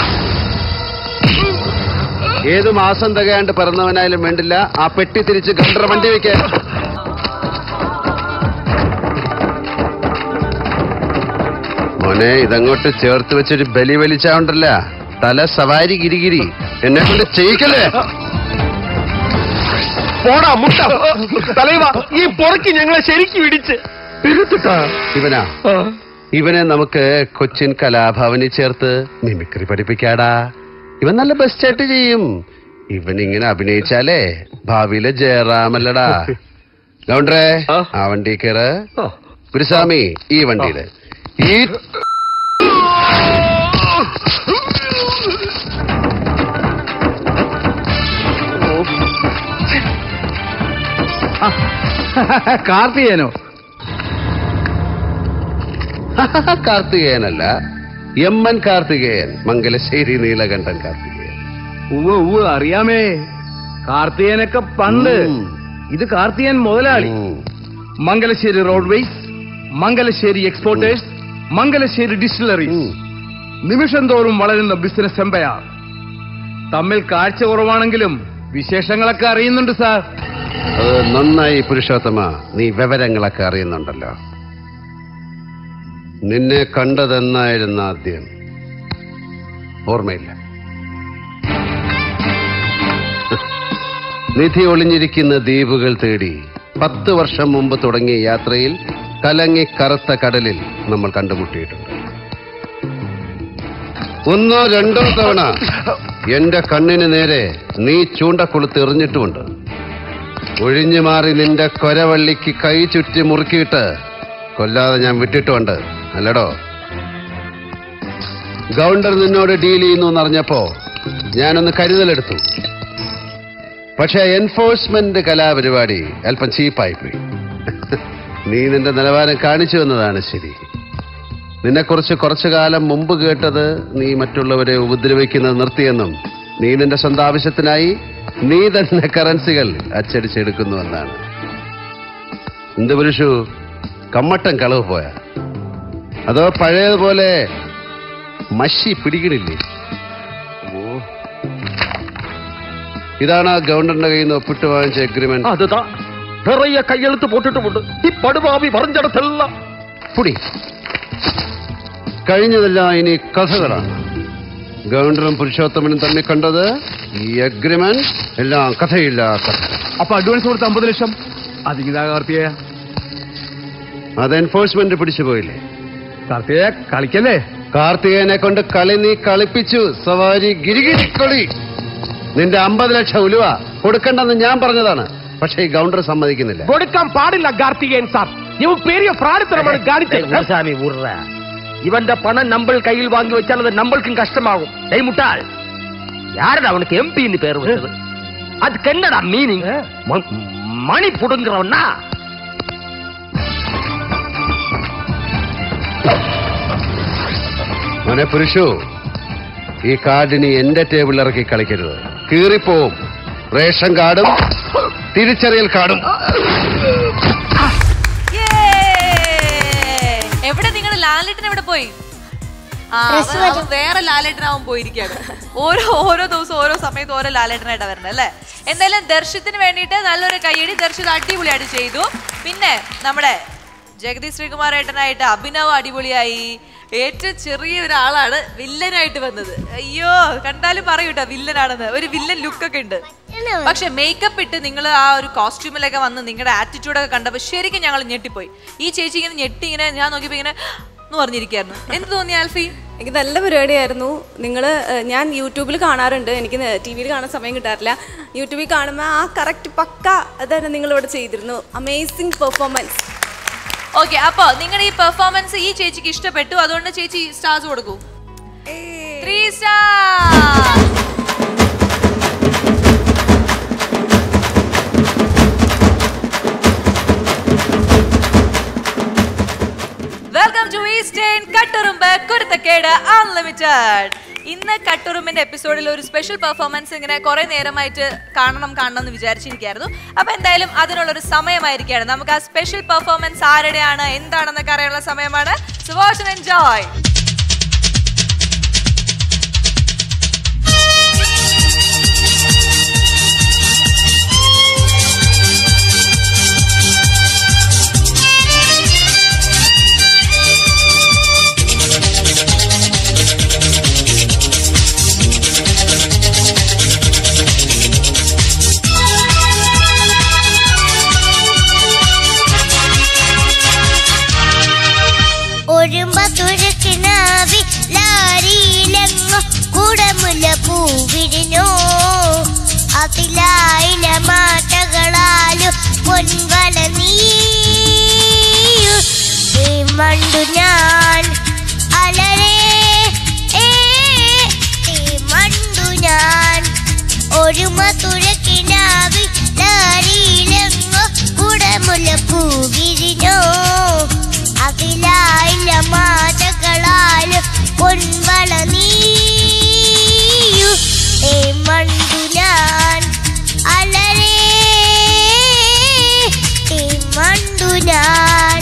I: ഏതു മാസം തികയാണ്ട് പിറന്നവനായാലും വേണ്ടില്ല, ആ പെട്ടി തിരിച്ച് ഗൗണ്ടർ വണ്ടി വെക്കാൻ. മോനെ ഇതങ്ങോട്ട് ചേർത്ത് വെച്ചൊരു ബലി വലിച്ചാണ്ടല്ല തല സവാരി ഗിരിഗിരി എന്നെ കൊണ്ട് ചെയ്യിക്കല്ലേ.
K: പോടാ മുട്ട തലൈവ, ഈ പൊറക്കി ഞങ്ങളെ ശരിക്കും ഇടിച്ച്
I: ഇവനാ ഇവനെ നമുക്ക് കൊച്ചിൻ കലാഭവനിൽ ചേർത്ത് മിമിക്രി പഠിപ്പിക്കാടാ. ഇവൻ നല്ല ബെസ്റ്റായിട്ട് ചെയ്യും. ഇവൻ ഇങ്ങനെ അഭിനയിച്ചാലേ ഭാവിയിലെ ജയറാമല്ലടാ. ഗൗണ്ടറേ ആ വണ്ടി കയറ്. ഗുരുസ്വാമി ഈ വണ്ടിയില്. ഈ
K: കാർത്തികേയനോ?
I: കാർത്തികേയനല്ല, എം എൻ കാർത്തികേയൻ, മംഗലശ്ശേരി നീലകണ്ഠൻ കാർത്തികേയൻ.
K: ഉവ്വ് ഉവ്വ് അറിയാമേ. കാർത്തികേയനൊക്കെ പണ്ട്. ഇത് കാർത്തികേയൻ മുതലാളി. Mangalassery roadways, Mangalassery exporters, Mangalassery distilleries, നിമിഷം തോറും വളരുന്ന ബിസിനസ് എംപയർ. തമ്മിൽ കാഴ്ച കുറവാണെങ്കിലും വിശേഷങ്ങളൊക്കെ അറിയുന്നുണ്ട് സാർ.
I: അത് നന്നായി പുരുഷോത്തമ, നീ വിവരങ്ങളൊക്കെ അറിയുന്നുണ്ടല്ലോ. നിന്നെ കണ്ടതെന്നായിരുന്നു ആദ്യം? ഓർമ്മയില്ല. നിധി ഒളിഞ്ഞിരിക്കുന്ന ദ്വീപുകൾ തേടി പത്ത് വർഷം മുമ്പ് തുടങ്ങിയ യാത്രയിൽ കലങ്ങി കറുത്ത കടലിൽ നമ്മൾ കണ്ടുമുട്ടിയിട്ടുണ്ട്. ഒന്നോ രണ്ടോ തവണ എന്റെ കണ്ണിന് നേരെ നീ ചൂണ്ടക്കൊളുത്ത് എറിഞ്ഞിട്ടുമുണ്ട്. ഒഴിഞ്ഞു മാറി നിന്റെ കൊരവള്ളിക്ക് കൈ ചുറ്റി മുറുക്കിയിട്ട് കൊല്ലാതെ ഞാൻ വിട്ടിട്ടുണ്ട്, അല്ലടോ? ഗൗണ്ടർ നിന്നോട് ഡീൽ ചെയ്യുന്നു എന്നറിഞ്ഞപ്പോ ഞാനൊന്ന് കരുതലെടുത്തു. പക്ഷെ എൻഫോഴ്സ്മെന്റ് കലാപരിപാടി അല്പം ചീപ്പായിപ്പോയി. നീ നിന്റെ നിലവാരം കാണിച്ചു എന്നതാണ് ശരി. നിന്നെക്കുറിച്ച് കുറച്ചു കാലം മുമ്പ് കേട്ടത് നീ മറ്റുള്ളവരെ ഉപദ്രവിക്കുന്നത് നിർത്തിയെന്നും നീ നിന്റെ സ്വന്തം ആവശ്യത്തിനായി നീ തന്നെ കറൻസികൾ അച്ചടിച്ചെടുക്കുന്നുവെന്നാണ്. എന്ത് പുരുഷു, കമ്മട്ടൻ കളവ് പോയ? അതോ പഴയതുപോലെ മഷി പിടിക്കണില്ലേ? ഇതാണ് ആ ഗവൺമെന്റിന്റെ കയ്യിൽ നിന്ന് ഒപ്പിട്ട് വാങ്ങിച്ച എഗ്രിമെന്റ്.
K: അതുതാ നിറയെ കയ്യെഴുത്ത് പോട്ടിട്ടുമുണ്ട്. ഈ പടുഭാവി പറഞ്ഞിടത്തെല്ലാം
I: പുടി. കഴിഞ്ഞതെല്ലാം ഇനി കഥകളാണ്. ഗവർണറും പുരുഷോത്തമനും തമ്മിൽ കണ്ടത് ഈ അഗ്രിമെന്റ് എല്ലാം കഥയില്ല കഥ.
K: അപ്പൊ അഡ്വാൻസ് കൊടുത്ത അമ്പത് ലക്ഷം അതിങ്ങിതാ കാർത്തികേയ.
I: അത് എൻഫോഴ്സ്മെന്റ് പിടിച്ചു പോയില്ലേ?
K: കാർത്തികേയ കളിക്കല്ലേ?
I: കാർത്തികേയനെ കൊണ്ട് കളി നീ കളിപ്പിച്ചു. സവാരി ഗിരിഗിരി കളി. നിന്റെ അമ്പത് ലക്ഷം ഉലുവ കൊടുക്കണ്ടെന്ന് ഞാൻ പറഞ്ഞതാണ്. പക്ഷേ ഈ ഗവർണർ സമ്മതിക്കുന്നില്ല.
K: കൊടുക്കാൻ പാടില്ല കാർത്തികേയൻ സാർ. ഇവ പെരിയ പ്രാണിത്തരമാണ് കാണിച്ചത്. ഇവന്റെ പണം നമ്മൾ കയ്യിൽ വാങ്ങി വെച്ചാൽ അത് നമ്മൾക്കും കഷ്ടമാകും. ഏയ് മുട്ടാൾ, யாரடா அவனுக்கு எம்பின்னு பேர் வச்சது? அதுக்கு என்னடா மீனிங்? மணி புடுங்குறவனா?
I: മോനെ പുരുഷു, ഈ കാർഡിനി എന്റെ ടേബിളിൽ ഇറക്കി കളിക്കരുത്. കീറിപ്പോവും. റേഷൻ കാർഡും തിരിച്ചറിയൽ കാർഡും.
A: എവിടെ നിങ്ങളുടെ ലാലേട്ടൻ എവിടെ പോയി? വേറെ ലാലേട്ടനാവും പോയിരിക്കാണ്. ഓരോ ഓരോ ദിവസം ഓരോ സമയത്ത് ഓരോ ലാലേട്ടനായിട്ടാ വരണത് അല്ലേ? എന്തായാലും ദർശത്തിന് വേണ്ടിയിട്ട് നല്ലൊരു കയ്യടി. ദർശിത് അടിപൊളിയായിട്ട് ചെയ്തു. പിന്നെ നമ്മുടെ ജഗതി ശ്രീകുമാരേട്ടനായിട്ട് അഭിനവ് അടിപൊളിയായി. ഏറ്റവും ചെറിയ ഒരാളാണ് വില്ലനായിട്ട് വന്നത്. അയ്യോ, കണ്ടാലും പറയൂട്ടോ വില്ലനാണെന്ന്. ഒരു വില്ലൻ ലുക്കൊക്കെ ഉണ്ട്. പക്ഷെ മേക്കപ്പ് ഇട്ട് നിങ്ങൾ ആ ഒരു കോസ്റ്റ്യൂമിലൊക്കെ വന്ന് നിങ്ങളുടെ ആറ്റിറ്റ്യൂഡൊക്കെ കണ്ടപ്പോൾ ശരിക്കും ഞങ്ങൾ ഞെട്ടിപ്പോയി. ഈ ചേച്ചി ഇങ്ങനെ ഞെട്ടി ഇങ്ങനെ ഞാൻ നോക്കിയപ്പോൾ ഇങ്ങനെ എന്ന് പറഞ്ഞിരിക്കായിരുന്നു. എന്ത് തോന്നി ആൽഫി?
B: എനിക്ക് നല്ല പരിപാടിയായിരുന്നു. നിങ്ങൾ ഞാൻ യൂട്യൂബിൽ കാണാറുണ്ട്, എനിക്ക് ടി വിയിൽ കാണാൻ സമയം കിട്ടാറില്ല. യൂട്യൂബിൽ കാണുമ്പോൾ ആ കറക്റ്റ് പക്ക അതാണ് നിങ്ങളിവിടെ ചെയ്തിരുന്നു. Amazing performance.
A: ഓക്കെ, അപ്പൊ നിങ്ങളുടെ ഈ പെർഫോമൻസ് ഈ ചേച്ചിക്ക് ഇഷ്ടപ്പെട്ടു. അതുകൊണ്ട് ചേച്ചി സ്റ്റാർസ് കൊടുക്കൂ. Three star. Welcome to Eastern കട്ടുറുമ്പ് കുരുത്തക്കേട് അൺലിമിറ്റഡ്. ഇന്ന് കട്ടുറുമ്പിന്റെ എപ്പിസോഡിൽ ഒരു സ്പെഷ്യൽ പെർഫോമൻസ് ഇങ്ങനെ കുറെ നേരമായിട്ട് കാണണം കാണണം എന്ന് വിചാരിച്ചിരിക്കായിരുന്നു. അപ്പൊ എന്തായാലും അതിനുള്ളൊരു സമയമായിരിക്കുകയാണ്. നമുക്ക് ആ സ്പെഷ്യൽ പെർഫോമൻസ് ആരുടെയാണ് എന്താണെന്നൊക്കെ അറിയാനുള്ള സമയമാണ്. So watch and enjoy.
C: കുടമുല്ലപ്പൂ വിരിഞ്ഞോ അതിലായില മാറ്റകളാലും പൊൻവല നീയു മണ്ടു ഞാൻ അലരേ മണ്ടു ഞാൻ ഒരു മധുരക്കിനാവിൽ ലാരിയിലെങ്ങോ കുടമുല്ലപ്പൂ വിരിഞ്ഞോ അതിലായില മാറ്റകളാലും പൊൻവള നീയു മണ്ടു ഞാൻ അലരേ മണ്ടു ഞാൻ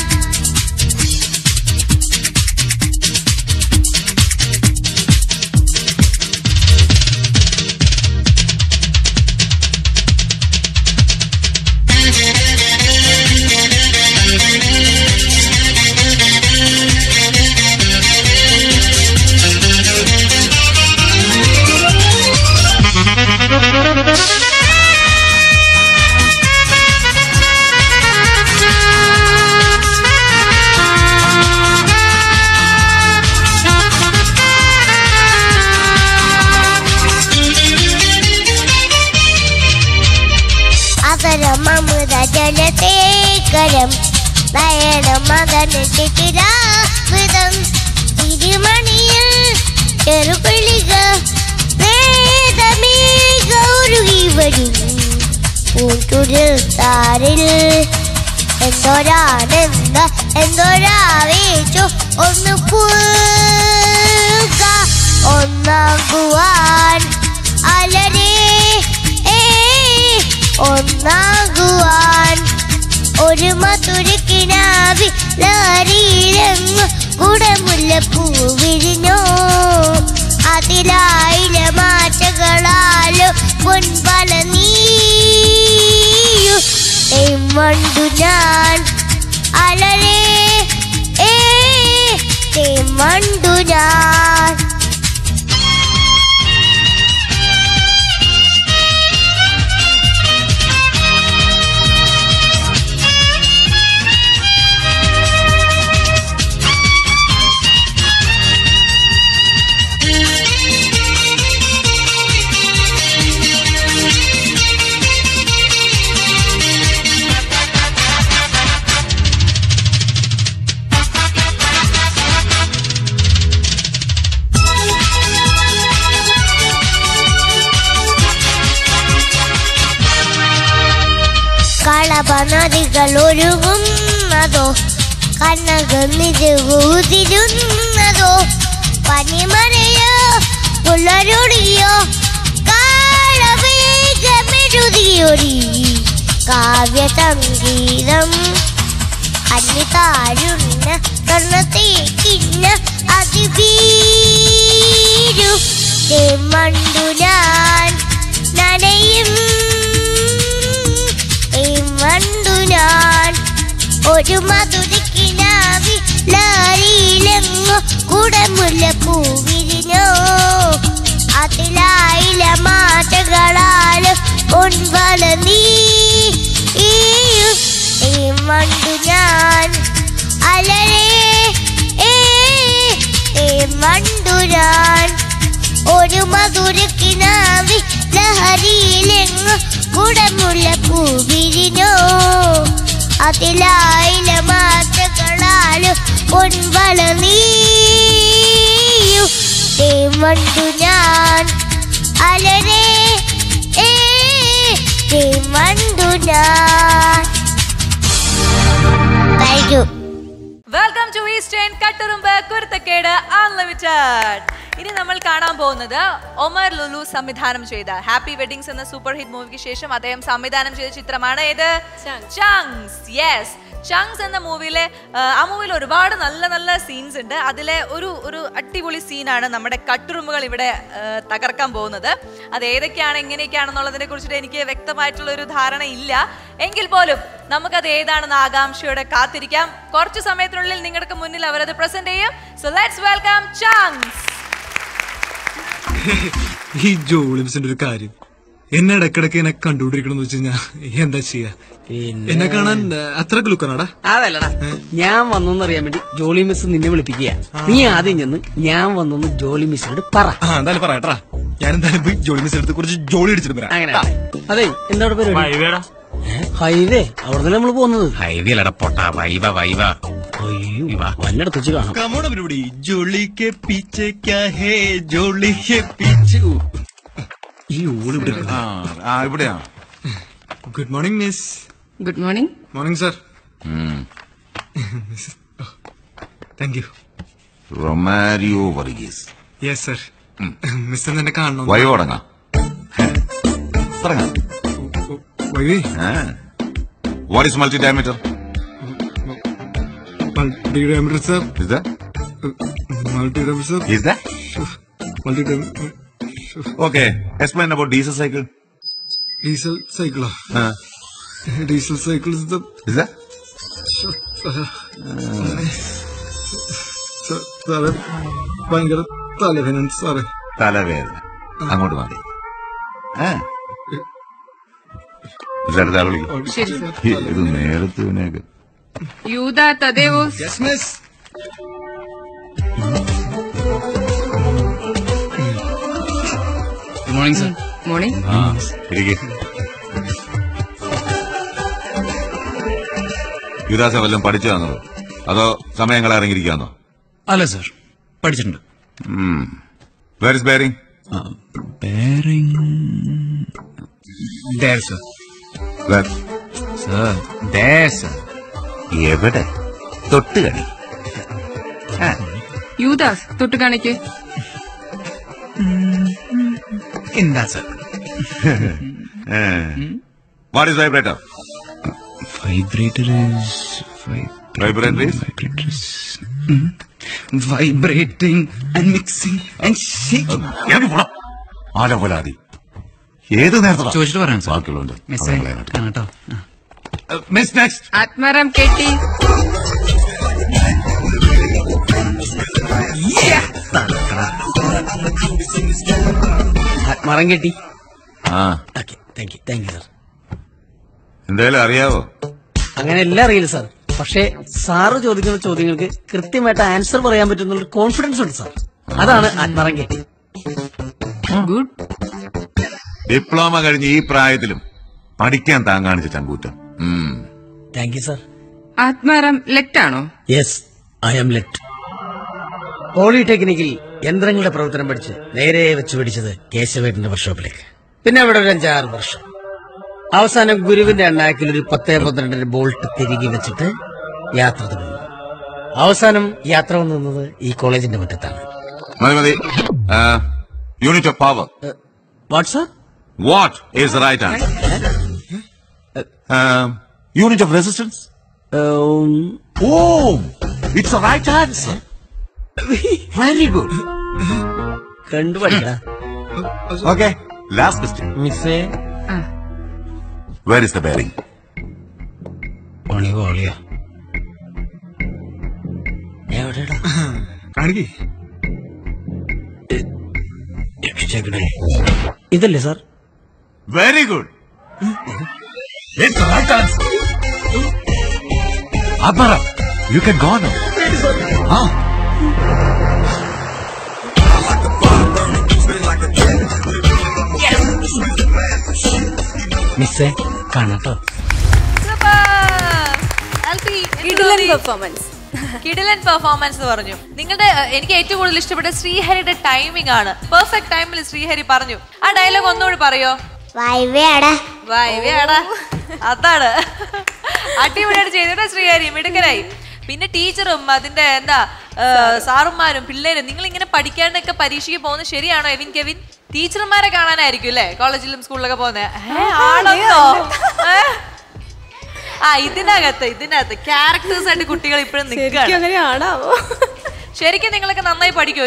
C: അതരമമൃത ജലശേഖരം നയന മകന ചിരാമൃതം തിരുമണിയിൽ ചെറുപിളിക വേദമേ ഗൗരുകി വരും പൂട്ടുരിൽ താരിൽ എന്തൊരാനന്ദ എന്തൊരാവേശോ ഒന്ന് പൂക ഒന്നാകുവാൻ അലരേ ഒന്നാകുവാൻ ഒരു മധുരക്കിനാവി ലാരിയിലെങ്ങു കുടമുല്ലപ്പൂ വിരിഞ്ഞോ അതിലായില മാറ്റകളാലോ പൊൻപല നീയു മണ്ടു ഞാൻ അലരേ മണ്ടു ഞാൻ കളപനദികൾ ഒരുങ്ങുന്നതോ കനകനിരുന്നതോ പനിമരയോ പുലരുടിയോ കാളവേഗമെഴുതിയൊരി കാവ്യ സംഗീതം കന്നിതാരുണ്ണ സ്വർണ്ണത്തേക്കിന്ന അതിവീരു മണ്ടു ഞാൻ നനയും മണ്ടു ഞാൻ ഒരു മധുരക്കിനാവി ലാരിയിലെങ്ങോ കുടമുല്ലപ്പൂ വിരിഞ്ഞോ അതിലായില മാറ്റകളാലും പൊൻവല നീയു മണ്ടു ഞാൻ അലരേ മണ്ടു ഞാൻ ഒരു മധുരക്കിനാവി ലഹരിയിലെങ്ങോ കുടമുല്ലപ്പൂ വിരിഞ്ഞോ അതിലായില മാറ്റകളാലും പൊൻവള നീയു മണ്ടു ഞാൻ അലരേ മണ്ടു ഞാൻ. Thank you.
A: Welcome to Eastern കട്ടുറുമ്പ് കുരുത്തക്കേട് അൺലിമിറ്റഡ്. ഇനി നമ്മൾ കാണാൻ പോകുന്നത് ഒമർ ലുലു സംവിധാനം ചെയ്ത ഹാപ്പി വെഡിങ്സ് എന്ന സൂപ്പർ ഹിറ്റ് മൂവിക്ക് ശേഷം അദ്ദേഹം സംവിധാനം ചെയ്ത ചിത്രമാണ് ഏത്? ചങ്സ്. യെസ്, ചങ്സ് എന്ന മൂവിയിലെ ആ മൂവിയിൽ ഒരുപാട് നല്ല നല്ല സീൻസ് ഉണ്ട്. അതിലെ ഒരു ഒരു അടിപൊളി സീനാണ് നമ്മുടെ കട്ടുറുമ്പുകൾ ഇവിടെ തകർക്കാൻ പോകുന്നത്. അത് ഏതൊക്കെയാണ് എങ്ങനെയൊക്കെയാണെന്നുള്ളതിനെ കുറിച്ചിട്ട് എനിക്ക് വ്യക്തമായിട്ടുള്ള ഒരു ധാരണ ഇല്ല. എങ്കിൽ പോലും നമുക്കത് ഏതാണെന്ന് ആകാംക്ഷയോടെ കാത്തിരിക്കാം. കുറച്ചു സമയത്തിനുള്ളിൽ നിങ്ങൾക്ക് മുന്നിൽ അവരത് പ്രസന്റ് ചെയ്യും. സോ ലെറ്റ്സ് വെൽക്കം ചങ്സ്.
L: ഈ ജോളിംസിന്റെ ഒരു കാര്യം എന്നെ ഇടക്കിടക്ക് എന്നെ കണ്ടുകൊണ്ടിരിക്കണം എന്ന് വെച്ച് കഴിഞ്ഞാൽ എന്താ ചെയ്യാ? എന്നെ കാണാൻ അത്ര ലുക്കാണോടാ?
M: അതല്ലടാ, ഞാൻ വന്നോന്ന് അറിയാൻ വേണ്ടി ജോളി മിസ് നിന്നെ വിളിപ്പിക്കുക. നീ ആദ്യം ചെന്ന് ഞാൻ വന്നോന്ന് ജോളി മിസ്സിനോട് പറ.
L: എന്തായാലും പറയട്ടാ, ഞാൻ എന്തായാലും പോയി ജോളി മിസ് എടുത്ത് കുറച്ച് ജോളി അടിച്ചിട്ട് വരാം.
M: അങ്ങനെ അതെ, എന്താണ് പരിപാടി? ഹൈവേ അവിടെ തന്നെ നമ്മള് പോകുന്നത്.
N: ഹൈവേ അല്ലടാ പൊട്ടാ, വൈവ വൈവ.
M: വല്ലയിടത്ത് വെച്ച് കാണാം.
L: കമോണ പരിപാടി ജോളി കെ പീച്ചെ ക്യാ ഹേ, ജോളി കെ പീച്ചെ. ഈ ഓള് ഇവിടെ
G: ഇവിടെയാ.
L: Good morning miss.
O: Good morning.
L: Morning sir. Thank you.
G: Romario Varghese.
L: Yes sir. Miss എന്നെ കാണണം.
G: വൈവ തുടങ്ങാം.
L: വൈവേ.
G: What is multi-diameter?
L: Multi-diameter, sir.
G: Is that?
L: Multi-diameter, sir.
G: Is that?
L: Multi-diameter.
G: Okay. Explain about diesel cycle.
L: Diesel cycle.
G: Uh.
L: Diesel cycle is the.
G: Is that?
L: സാറേ ഭയങ്കര തലവേദന സാറേ.
G: തലവേദന അങ്ങോട്ട് മാറി. ഇത് നേരത്തെ
O: Yuda Thadevos.
L: Yes miss.
H: Good morning sir.
O: Morning.
G: യുദാസ വല്ലതും പഠിച്ചതാണോ അതോ സമയങ്ങൾ ഇറങ്ങിയിരിക്കാന്നോ?
H: അല്ല സർ, പഠിച്ചിട്ടുണ്ട്.
G: Where is bearing?
H: Bearing there sir.
G: Where?
H: Sir, there sir.
G: എവിടെ? തൊട്ട് കണി.
O: യൂദാസ് തൊട്ട് കാണിക്ക്.
H: എന്താ sir?
G: What is vibrator?
H: Vibrator is
G: vibrator is
H: vibrating and mixing and shaking.
G: ആലപൊലാതി ഏത് നേരത്തെ
H: ചോദിച്ചിട്ട് പറയാം സാർ.
G: ബാക്കിയുള്ളവന്റെ
H: കേട്ടോ.
G: Miss next.
O: ആത്മാറാം കെട്ടി.
M: ആത്മാറാം കെട്ടി.
G: ആ
M: thank you thank you sir.
G: എന്തായാലും അറിയാവോ?
M: അങ്ങനെ എല്ലാം അറിയില്ല സാർ, പക്ഷേ സാറ് ചോദിക്കുന്ന ചോദ്യങ്ങൾക്ക് കൃത്യമായിട്ട് ആൻസർ പറയാൻ പറ്റുന്ന കോൺഫിഡൻസ് ഉണ്ട് സാർ. അതാണ് ആത്മാറാം കെട്ടി.
O: ഗുഡ്.
G: ഡിപ്ലോമ കഴിഞ്ഞ് ഈ പ്രായത്തിലും പഠിക്കാൻ താൻ കാണിച്ച ചങ്കൂറ്റം.
M: Thank you sir.
O: Atmaram late ആണോ?
M: Yes, I am late. പോളിടെക്നിക്കിൽ യന്ത്രങ്ങളുടെ പ്രവർത്തനം പഠിച്ച് നേരെ വെച്ച് പിടിച്ചത് കേശവേട്ടന്റെ വർക്ക്ഷോപ്പിലേക്ക്. പിന്നെ അവിടെ ഒരു അഞ്ചാറ് വർഷം. അവസാനം ഗുരുവിന്റെ അണ്ണാക്കിൽ ഒരു പത്തേ പന്ത്രണ്ടിന് ബോൾട്ട് തിരികെ വെച്ചിട്ട് യാത്ര തുടങ്ങി. അവസാനം യാത്ര വന്നത് ഈ കോളേജിന്റെ മുറ്റത്താണ്.
G: മതി മതി. Unit of power.
M: What sir?
G: What is the right answer? Unit of resistance. Ohm. It's the right answer. Very good.
M: കണ്ടുപഠിക്കടാ.
G: Okay, last question.
M: മിസ്സേ,
G: വേർ ഇസ് ദ ബെയറിംഗ്?
M: പണി പോളിയോ എവിടെടാ?
L: കാണിക്കേ.
M: ഇതല്ലേ sir?
G: Very good. It's the right answer. അബ്ബറ, you can go now. ആ
M: മിസ്സേ, കാണാട്ടോ.
A: കിടിലൻ പെർഫോമൻസ്. കിടിലൻ പെർഫോമൻസ് എന്ന് പറഞ്ഞു. നിങ്ങളുടെ എനിക്ക് ഏറ്റവും കൂടുതൽ ഇഷ്ടപ്പെട്ട ശ്രീഹരിയുടെ ടൈമിംഗ് ആണ്. പെർഫെക്റ്റ് ടൈമിൽ ശ്രീഹരി പറഞ്ഞു. ആ ഡയലോഗ് ഒന്നുകൂടി പറയോ?
C: വൈവേടാ
A: വൈവേടാ. അതാണ് അടിപൊളിയായിട്ട് ചെയ്തിട്ട് ശ്രീഹരി മിടുക്കനായി. പിന്നെ ടീച്ചറും അതിന്റെ എന്താ സാറുമാരും പിള്ളേരും നിങ്ങൾ ഇങ്ങനെ പഠിക്കാണ്ടൊക്കെ പരീക്ഷയ്ക്ക് പോകുന്നത് ശരിയാണോ എവിൻ കെവിൻ? ടീച്ചർമാരെ കാണാനായിരിക്കും അല്ലേ കോളേജിലും സ്കൂളിലൊക്കെ പോകുന്നത്? ആണോ? ആ ഇതിനകത്ത് ഇതിനകത്ത് ക്യാരക്ടേഴ്സ് ആയിട്ട് കുട്ടികൾ ഇപ്പോഴും നിൽക്കുകയാണ്. ശരിക്കും നിങ്ങളൊക്കെ നന്നായി പഠിക്കോ?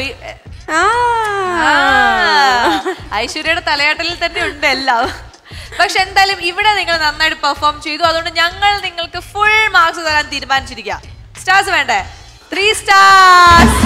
A: ഐശ്വര്യയുടെ തലയാട്ടലിൽ തന്നെ ഉണ്ട് എല്ലാം. പക്ഷെ എന്തായാലും ഇവിടെ നിങ്ങൾ നന്നായിട്ട് പെർഫോം ചെയ്തു. അതുകൊണ്ട് ഞങ്ങൾ നിങ്ങൾക്ക് ഫുൾ മാർക്സ് തരാൻ തീരുമാനിച്ചിരിക്കുക. സ്റ്റാർസ് വേണ്ടേ? Three stars.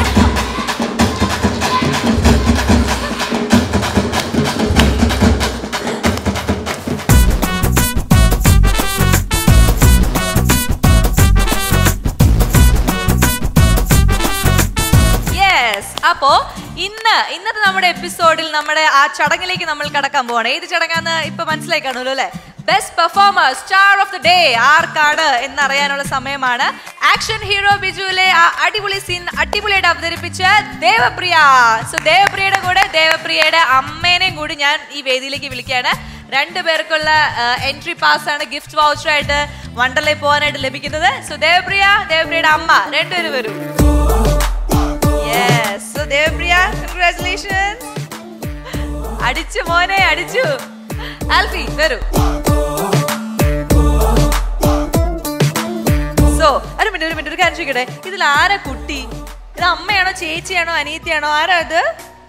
A: നമ്മുടെ എപ്പിസോഡിൽ നമ്മുടെ ആ ചടങ്ങിലേക്ക് നമ്മൾ കടക്കാൻ പോവാണ്. ഏത് ചടങ്ങാന്ന് ഇപ്പൊ മനസ്സിലായി കാണുമല്ലോ അല്ലെ? Best performer, star of the day ആർക്കാണ് എന്നറിയാനുള്ള സമയമാണ്. ആക്ഷൻ ഹീറോ ബിജുവിലെ ആ അടിപൊളി സീൻ അടിപൊളിയായിട്ട് അവതരിപ്പിച്ച ദേവപ്രിയ. സോ ദേവപ്രിയയുടെ കൂടെ ദേവപ്രിയയുടെ അമ്മേനെയും കൂടി ഞാൻ ഈ വേദിയിലേക്ക് വിളിക്കുകയാണ്. രണ്ടു പേർക്കുള്ള എൻട്രി പാസ് ആണ് ഗിഫ്റ്റ് വൗച്ചർ ആയിട്ട് വണ്ടർലയിൽ പോകാനായിട്ട് ലഭിക്കുന്നത്. സോ ദേവപ്രിയ, ദേവപ്രിയയുടെ അമ്മ രണ്ടുപേരും വരും. Yes, so Devapriya, congratulations. അടിച്ചു മോനെ, അടിച്ചു. ആൽഫി വരൂ. സോ ഒരു മിനിറ്റ് ഒരു മിനിറ്റ് ഒരു കാര്യം ചോദിക്കട്ടെ, ഇതിൽ ആരാ കുട്ടി? ഇത് അമ്മയാണോ ചേച്ചിയാണോ അനിയത്തിയാണോ ആരാ ഇത്?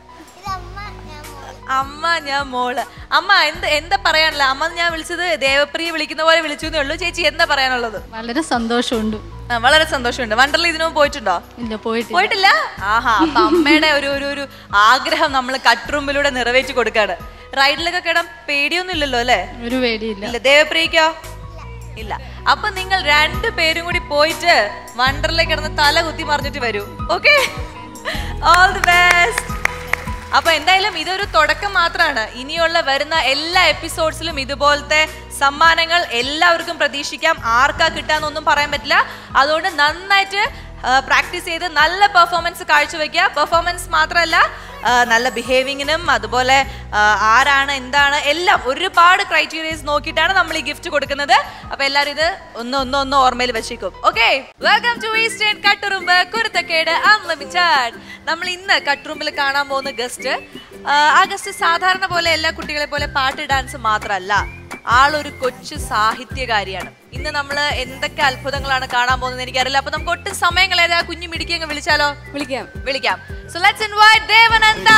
A: അമ്മ, ഞാൻ മോള്. അമ്മ എന്ത് എന്താ പറയാനുള്ള? അമ്മ ഞാൻ വിളിച്ചത് ദേവപ്രിയ വിളിക്കുന്ന പോലെ വിളിച്ചു എന്നേ ഉള്ളൂ. ചേച്ചി എന്താ പറയാനുള്ളത്?
P: വളരെ സന്തോഷമുണ്ട്.
A: വളരെ സന്തോഷമുണ്ട്. വണ്ടർലയിൽ ഇതിനു പോയിട്ടുണ്ടോ?
P: ഇല്ല, പോയിട്ടില്ല.
A: പോയിട്ടില്ല? ആഹാ. അപ്പൊ അമ്മയുടെ ഒരു ഒരു ഒരു ആഗ്രഹം നമ്മൾ കട്ട് റൂമിലൂടെ നിറവേറ്റി കൊടുക്കാണ്. റൈഡിലൊക്കെ കേടാൻ പേടിയൊന്നും ഇല്ലല്ലോ അല്ലെ?
P: ഒരു പേടിയില്ല.
A: ഇല്ല. ദേവപ്രിയക്കോ? ഇല്ല. അപ്പൊ നിങ്ങൾ രണ്ടു പേരും കൂടി പോയിട്ട് വണ്ടർലയിൽ കിടന്ന് തല കുത്തി മറിഞ്ഞിട്ട് വരൂ. Okay, all the best. അപ്പൊ എന്തായാലും ഇതൊരു തുടക്കം മാത്രമാണ്. ഇനിയുള്ള വരുന്ന എല്ലാ എപ്പിസോഡ്സിലും ഇതുപോലത്തെ സമ്മാനങ്ങൾ എല്ലാവർക്കും പ്രതീക്ഷിക്കാം. ആർക്കാ കിട്ടാന്നൊന്നും പറയാൻ പറ്റില്ല. അതുകൊണ്ട് നന്നായിട്ട് പ്രാക്ടീസ് ചെയ്ത് നല്ല പെർഫോമൻസ് കാഴ്ചവെക്കുക. പെർഫോമൻസ് മാത്രമല്ല, നല്ല ബിഹേവിങ്ങിനും അതുപോലെ ആരാണ് എന്താണ് എല്ലാം ഒരുപാട് ക്രൈറ്റീരിയസ് നോക്കിയിട്ടാണ് നമ്മൾ ഈ ഗിഫ്റ്റ് കൊടുക്കുന്നത്. അപ്പൊ എല്ലാവരും ഇത് ഒന്ന് ഒന്ന് ഒന്ന് ഓർമ്മയിൽ വെച്ചേക്കും. ഓക്കെ, വെൽക്കം ടു ഈസ്റ്റേൺ കട്ടുറുമ്പ് കുരുത്തക്കേട് അൺലിമിറ്റഡ്. നമ്മൾ ഇന്ന് കട്ടുറുമ്പിൽ കാണാൻ പോകുന്ന ഗസ്റ്റ്, ആ ഗസ്റ്റ് സാധാരണ പോലെ എല്ലാ കുട്ടികളെ പോലെ പാട്ട് ഡാൻസ് മാത്രമല്ല, ആളൊരു കൊച്ചു സാഹിത്യകാരിയാണ്. ഇന്ന് നമ്മൾ എന്തൊക്കെ അത്ഭുതങ്ങളാണ് കാണാൻ പോകുന്നത് എനിക്കറിയില്ല. അപ്പൊ നമുക്ക് ഒട്ടും സമയം കളയാതെ ആ കുഞ്ഞു മിടിക്കി അങ്ങ് വിളിച്ചാലോ? വിളിക്കാം വിളിക്കാം സോ ലെറ്റ്സ് ഇൻവൈറ്റ് ദേവനന്ദ.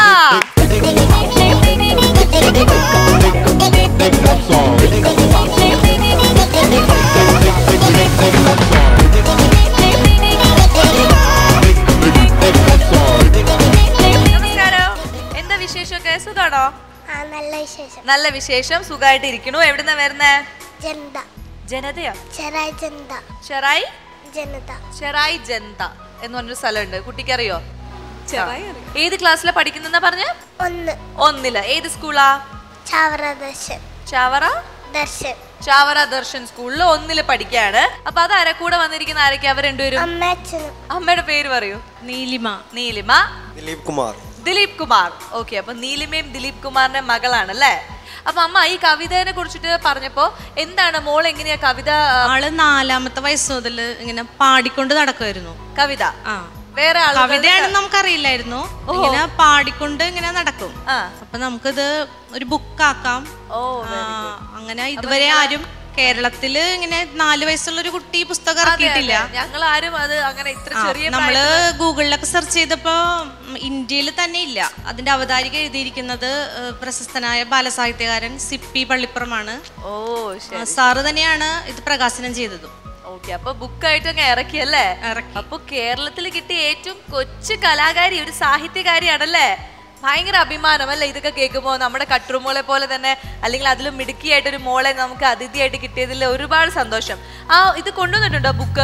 A: നമസ്കാരം, എന്താ വിശേഷമൊക്കെ? സുഖാണോ?
C: നല്ല വിശേഷം.
A: നല്ല വിശേഷം, സുഖമായിട്ട് ഇരിക്കണു. എവിടുന്നാ വരുന്നേ?
C: ജനത.
A: ജനതയോ?
C: ചെറായി ജനത.
A: ചെറായി
C: ജനത.
A: ചെറായി ജനത എന്ന് പറഞ്ഞൊരു സ്ഥലമുണ്ട്. കുട്ടിക്കറിയോ?
B: ചെറായി.
A: ഏത് ക്ലാസ്സിലാ പഠിക്കുന്ന പറഞ്ഞ?
C: ഒന്ന്.
A: ഒന്നില്. ഏത് സ്കൂളാ?
C: ചാവറ ദർശൻ.
A: ചാവറ
C: ദർശൻ.
A: ചാവറ ദർശൻ സ്കൂളിൽ ഒന്നില് പഠിക്കാണ്. അപ്പൊ അതാരാ കൂടെ വന്നിരിക്കുന്ന? ആരൊക്കെ അവർ രണ്ടുപേരും?
C: അമ്മച്ചനും.
A: അമ്മയുടെ പേര് പറയൂ.
P: നീലിമ.
A: നീലിമ.
Q: ദിലീപ് കുമാർ.
A: ദിലീപ് കുമാർ. ഓക്കെ, അപ്പൊ നീലിമയും ദിലീപ് കുമാറിന്റെ മകളാണ് അല്ലേ? അപ്പൊ അമ്മ ഈ കവിതയെ കുറിച്ചിട്ട് പറഞ്ഞപ്പോ എന്താണ് മോൾ എങ്ങനെയാ കവിത?
R: ആള് നാലാമത്തെ വയസ്സ് മുതൽ ഇങ്ങനെ പാടിക്കൊണ്ട് നടക്കുമായിരുന്നു
A: കവിത.
R: ആ,
A: വേറെ
R: കവിതയാണെന്ന് നമുക്കറിയില്ലായിരുന്നു. ഇങ്ങനെ പാടിക്കൊണ്ട് ഇങ്ങനെ നടക്കും. അപ്പൊ നമുക്കിത് ഒരു ബുക്കാക്കാം. അങ്ങനെ ഇതുവരെ ആരും കേരളത്തില് ഇങ്ങനെ നാല് വയസ്സുള്ള ഒരു കുട്ടി പുസ്തകം ഇറക്കിയിട്ടില്ല.
A: ഞങ്ങൾ ആരും അത് അങ്ങനെ ഇത്ര ചെറിയ
R: നമ്മള് ഗൂഗിളിലൊക്കെ സെർച്ച് ചെയ്തപ്പോ ഇന്ത്യയിൽ തന്നെ ഇല്ല. അതിന്റെ അവതാരിക എഴുതിയിരിക്കുന്നത് പ്രശസ്തനായ ബാലസാഹിത്യകാരൻ സിപ്പി പള്ളിപ്പുറമാണ്.
A: ഓ,
R: സാറ് തന്നെയാണ് ഇത് പ്രകാശനം ചെയ്തത്.
A: ഓക്കെ, അപ്പൊ ബുക്കായിട്ട് അങ്ങ് ഇറക്കിയല്ലേ? അപ്പൊ കേരളത്തിൽ കിട്ടിയ ഏറ്റവും കൊച്ചു കലാകാരി, ഒരു സാഹിത്യകാരിയാണല്ലേ? ഭയങ്കര അഭിമാനം അല്ലേ ഇതൊക്കെ കേൾക്കുമ്പോൾ? നമ്മുടെ കട്ടുറുമോളെ പോലെ തന്നെ അല്ലെങ്കിൽ അതിലും മിടുക്കിയായിട്ടൊരു മോളെ നമുക്ക് അതിഥിയായിട്ട് കിട്ടിയതിൽ ഒരുപാട് സന്തോഷം. ആ, ഇത് കൊണ്ടുവന്നിട്ടുണ്ടോ ബുക്ക്?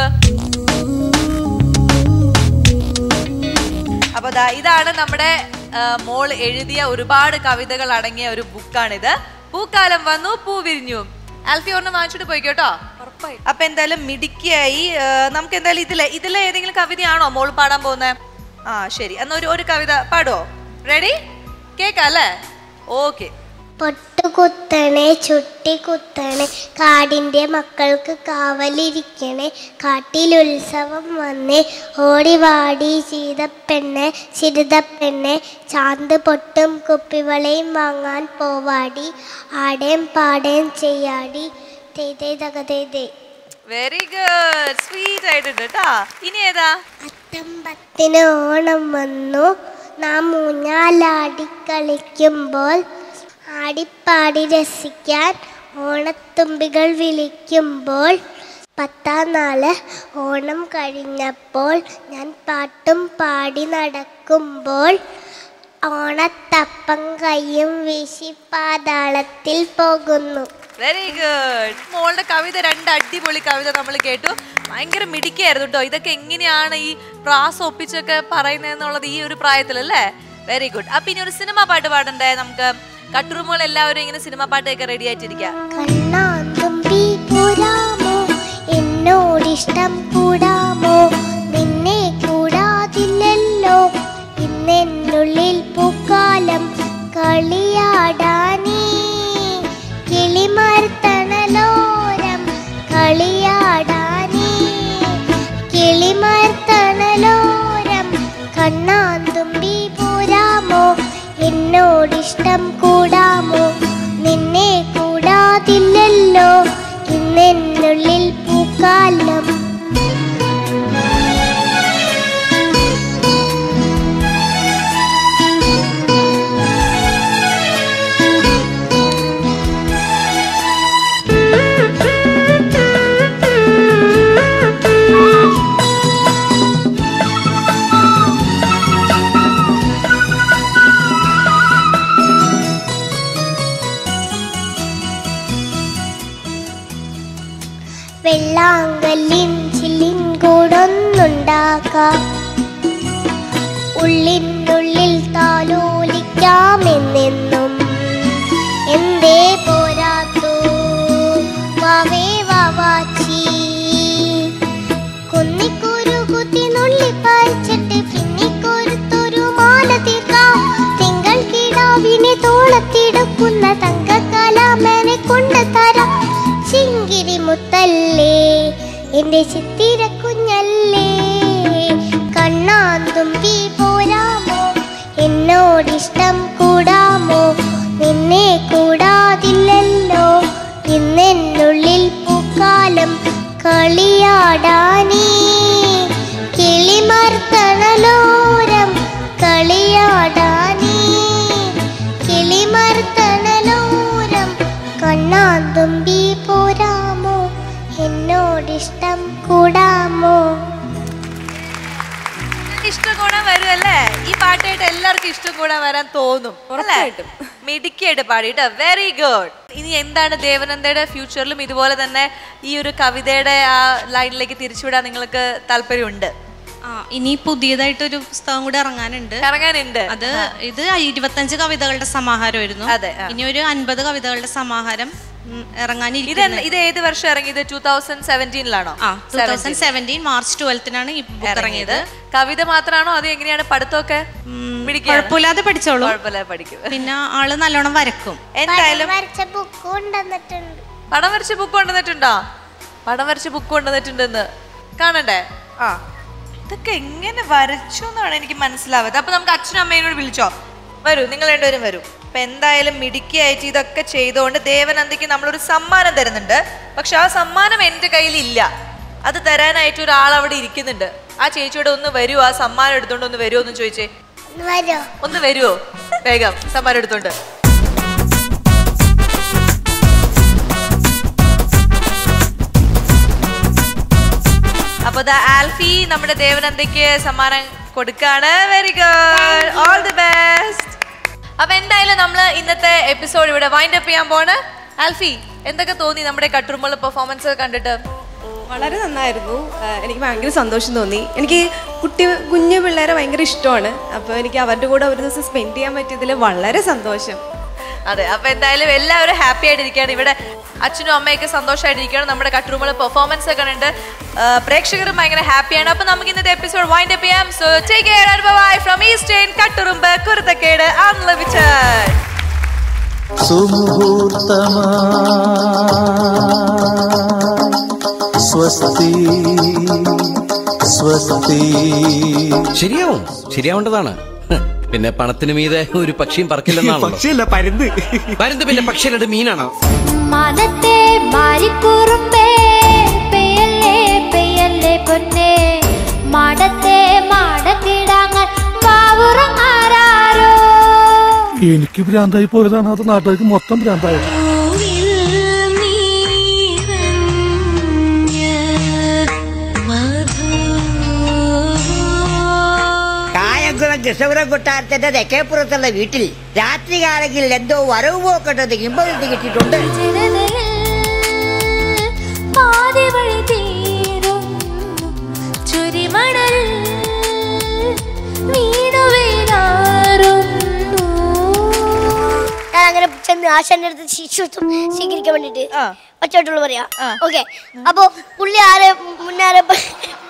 A: അപ്പൊ ഇതാണ് നമ്മുടെ മോൾ എഴുതിയ ഒരുപാട് കവിതകൾ അടങ്ങിയ ഒരു ബുക്കാണിത്. പൂക്കാലം വന്നു പൂ വിരിഞ്ഞു. ആൽഫി ഒരെണ്ണം വാങ്ങിച്ചിട്ട് പോയിക്കോട്ടോ. അപ്പൊ എന്തായാലും മിടുക്കിയായി. നമുക്ക് എന്തായാലും ഇതിലെ ഇതിലെ ഏതെങ്കിലും കവിതയാണോ മോൾ പാടാൻ പോകുന്നത്? ആ ശരി, എന്നാ ഒരു ഒരു കവിത പാടുവോ? റെഡി? കേക്കല്ലേ? ഓക്കെ.
C: പൊട്ടുകുത്തണേ ചുട്ടിക്കുത്തണേ കാടിൻ്റെ മക്കൾക്ക് കാവലിരിക്കണേ കാട്ടിലുത്സവം വന്നേ ഓടിവാടി ചീതപ്പെണ്ണെ ചിരിതപ്പെണ്ണെ ചാന്ത് പൊട്ടും കുപ്പിവളയും വാങ്ങാൻ പോവാടി ആടേം പാടേം ചെയ്യാടി തേതേ തകതേ.
A: വെരി ഗുഡ്, സ്വീറ്റ് ആയിട്ടുണ്ട് കേട്ടാ. ഇനി ഏതാ?
C: അത്തമ്പത്തിന് ഓണം വന്നു നാം ഊഞ്ഞാലാടി കളിക്കുമ്പോൾ ആടിപ്പാടി രസിക്കാൻ ഓണത്തുമ്പികൾ വിളിക്കുമ്പോൾ പത്താം നാള് ഓണം കഴിഞ്ഞപ്പോൾ ഞാൻ പാട്ടും പാടി നടക്കുമ്പോൾ ഓണത്തപ്പം കയ്യും വീശി പാതാളത്തിൽ പോകുന്നു.
A: Very good. മോളുടെ കവിത രണ്ട് അടിപൊളി കവിത നമ്മൾ കേട്ടു. ഭയങ്കര മിടുക്കിയായിരുന്നു കേട്ടോ. ഇതൊക്കെ എങ്ങനെയാണ് ഈ പ്രാസം ഒപ്പിച്ചൊക്കെ പറയുന്നതെന്നുള്ളത് ഈ ഒരു പ്രായത്തിലല്ലേ? Very good. അപ്പൊ ഇനി ഒരു സിനിമ പാട്ട് പാടണ്ടേ നമുക്ക്? കട്ടുറുമുകൾ എല്ലാവരും ഇങ്ങനെ സിനിമ പാട്ടൊക്കെ റെഡി ആയിട്ടിരിക്കാം.
C: എന്നോടിഷ്ടം കൂടാമോ, നിന്നെ കൂടാതില്ലല്ലോ ഇന്നെന്നുള്ളിൽ പൂക്കാലം കളിയാടാനീ കിളിമരത്തണലോരം കളിയാടാനീ കിളിമരത്തണലോരം കണ്ണാന്തുമ്പി പോരാമോ, എന്നോടിഷ്ടം കൂടാമോ, നിന്നെ കൂടാതില്ലല്ലോ ഇന്നെന്നുള്ളിൽ പൂക്കാലം. വെള്ളാങ്കല്ലിൻ ചില്ലിൻ കൂടൊന്നുണ്ടാക്കാം, ഉള്ളിനുള്ളിൽ താലോലിക്കാമെന്നെന്നും. എന്തേ പോരാത്തു വാവേ വാവാച്ചി, കുന്നിക്കൊരു കുത്തി നുള്ളി പറിച്ചിട്ട് പിന്നിക്കൊരുത്തൊരു മാല തീർക്കാം. തിങ്കൾ കിടാവിനെ തോളത്തിടുക്കുന്ന തങ്കക്കലാമനെ കൊണ്ട് തരാം. ചിങ്കിരി മുത്തല്ലേ എന്റെ ചിത്തിര കുഞ്ഞല്ലേ, കണ്ണാന്തുമ്പി പോരാമോ, എന്നോടിഷ്ടം കൂടാമോ, നിന്നെ കൂടാതില്ലല്ലോ ഇന്നെന്നുള്ളിൽ പൂക്കാലം കളിയാടാനീ കിളിമരത്തണലോരം കളിയാടാനീ കിളിമരത്തണലോരം കണ്ണാന്തുമ്പി പോരാമോ, എന്നോടിഷ്ടം കൂടാമോ.
A: ഇഷ്ടം കൂടാൻ വരുമല്ലേ? ഈ പാട്ടായിട്ട് എല്ലാവർക്കും ഇഷ്ടം കൂടാൻ വരാൻ തോന്നും. മിടുക്കിയായിട്ട് പാടിയിട്ട് വെരി ഗുഡ്. ഇനി എന്താണ് ദേവനന്ദയുടെ ഫ്യൂച്ചറിലും ഇതുപോലെ തന്നെ ഈ ഒരു കവിതയുടെ ആ ലൈനിലേക്ക് തിരിച്ചുവിടാൻ നിങ്ങൾക്ക് താല്പര്യമുണ്ട്?
R: ആ, ഇനി പുതിയതായിട്ടൊരു പുസ്തകം കൂടി ഇറങ്ങാനുണ്ട്
A: ഇറങ്ങാനുണ്ട്
R: അത് ഇത് ഇരുപത്തഞ്ച് കവിതകളുടെ സമാഹാരമായിരുന്നു.
A: അതെ.
R: ഇനി ഒരു അൻപത് കവിതകളുടെ സമാഹാരം
A: ഇറങ്ങാനിരിക്കുന്നത്. ഇത് ഏത് വർഷം ഇറങ്ങിയത്? ടൂ തൗസൻഡ് സെവൻറ്റീനിലാണോ?
R: ടൂ തൗസൻഡ് സെവൻറ്റീൻ മാർച്ച് ട്വൽത്തിനാണ് ഈ ബുക്ക് ഇറങ്ങിയത്.
A: കവിത മാത്രമാണോ? അത് എങ്ങനെയാണ് പഠിത്തമൊക്കെ?
R: കുഴപ്പമില്ലാതെ പഠിച്ചോളൂ.
A: കുഴപ്പമില്ലാതെ പഠിക്കും.
R: പിന്നെ ആള് നല്ലോണം വരക്കും.
A: എന്തായാലും
C: പടം വരച്ച ബുക്ക് കൊണ്ടുവന്നിട്ടുണ്ട്.
A: പടം വരച്ച ബുക്ക് കൊണ്ടുവന്നിട്ടുണ്ടോ? പടം വരച്ച ബുക്ക് കൊണ്ടുവന്നിട്ടുണ്ടെന്ന് കാണണ്ടേ? ആ, ഇതൊക്കെ എങ്ങനെ വരച്ചു എന്നാണ് എനിക്ക് മനസ്സിലാവാത്തത്. അപ്പൊ നമുക്ക് അച്ഛനും അമ്മയോട് വിളിച്ചോ? വരൂ, നിങ്ങൾ രണ്ടുപേരും വരൂ. അപ്പൊ എന്തായാലും മിടുക്കിയായിട്ട് ഇതൊക്കെ ചെയ്തുകൊണ്ട് ദേവനന്ദയ്ക്ക് നമ്മളൊരു സമ്മാനം തരുന്നുണ്ട്. പക്ഷെ ആ സമ്മാനം എൻ്റെ കയ്യിലില്ല. അത് തരാനായിട്ട് ഒരാൾ അവിടെ ഇരിക്കുന്നുണ്ട്. ആ ചേച്ചിയോട് ഒന്ന് വരുമോ, ആ സമ്മാനം എടുത്തോണ്ട് ഒന്ന് വരുമോ എന്ന് ചോദിച്ചേ. ഒന്ന് വരുമോ വേഗം സമ്മാനം എടുത്തോണ്ട്? അപ്പൊ ആൽഫി നമ്മുടെ ദേവനന്ദയ്ക്ക് സമ്മാനം കൊടുക്കാണ്. Very good, all the best. അപ്പൊ എന്തായാലും നമ്മള് ഇന്നത്തെ എപ്പിസോഡ് ഇവിടെ വൈൻഡ് അപ്പ് ചെയ്യാൻ പോണ്. ആൽഫി, എന്തൊക്കെ തോന്നി നമ്മുടെ കട്ടുറുമ്പൾ പെർഫോമൻസ് കണ്ടിട്ട്?
B: വളരെ നന്നായിരുന്നു. എനിക്ക് ഭയങ്കര സന്തോഷം തോന്നി. എനിക്ക് കുട്ടി കുഞ്ഞു പിള്ളേരെ ഭയങ്കര ഇഷ്ടമാണ്. അപ്പോൾ എനിക്ക് അവരുടെ കൂടെ ഒരു ദിവസം സ്പെൻഡ് ചെയ്യാൻ പറ്റിയതിൽ വളരെ സന്തോഷം.
A: അതെ, അപ്പൊ എന്തായാലും എല്ലാവരും ഹാപ്പി ആയിട്ടിരിക്കുകയാണ്. ഇവിടെ അച്ഛനും അമ്മയൊക്കെ സന്തോഷമായിട്ടിരിക്കുകയാണ്. നമ്മുടെ കട്ടുറുമ്പൾ പെർഫോമൻസ് ഒക്കെ ഉണ്ട്. പ്രേക്ഷകരും ഭയങ്കര ഹാപ്പിയാണ്. അപ്പൊ നമുക്ക് ഇന്നത്തെ എപ്പിസോഡ് വൈൻഡ് അപ്പ് ചെയ്യാം. So take care and bye from Eastern കട്ടുറുമ്പ് കുരുത്തക്കേട് അൺലിമിറ്റഡ്.
Q: സ്വസ്തി സ്വസ്തി.
N: ശരിയാവും, ശരിയാവേണ്ടതാണ്. പിന്നെ പണത്തിന് മീതെ ഒരു പക്ഷിയും പറക്കില്ലെന്നാണല്ലോ.
Q: പക്ഷിയല്ല, പരുന്ത്.
N: പരുന്ത് പിന്നെ പക്ഷിയുടെ മീനാണോ?
S: മനത്തെ മാറിക്കുറുമ്പേ പെയ്യല്ലേ പെയ്യല്ലേ പൊന്നേ, മാടത്തെ മാടക്കിടാങ്ങൾ പാവുറങ്ങാരോ.
T: എനിക്ക് ഭ്രാന്തായി പോയതാണ്, അത് നാട്ടുകാർക്ക് മൊത്തം ഭ്രാന്തായത്.
U: കൃഷ്ണപുരം കൊട്ടാരത്തിന്റെ തെക്കേപ്പുറത്തുള്ള വീട്ടിൽ രാത്രികാലങ്ങളിൽ എന്തോ വരവ് പോക്കട്ടത് ഇമ്പതി കിട്ടിയിട്ടുണ്ട്.
S: ചുരിമണൽ വീണു വീണാറും
C: വരുന്നു ആശാന്റെ അടുത്ത് ശിശുത്വം സ്വീകരിക്കാൻ വേണ്ടിട്ട് ഒച്ചോട്ടുള്ള പറയാ. ഓക്കെ, അപ്പൊ പുള്ളി ആരെ മുന്നാരെ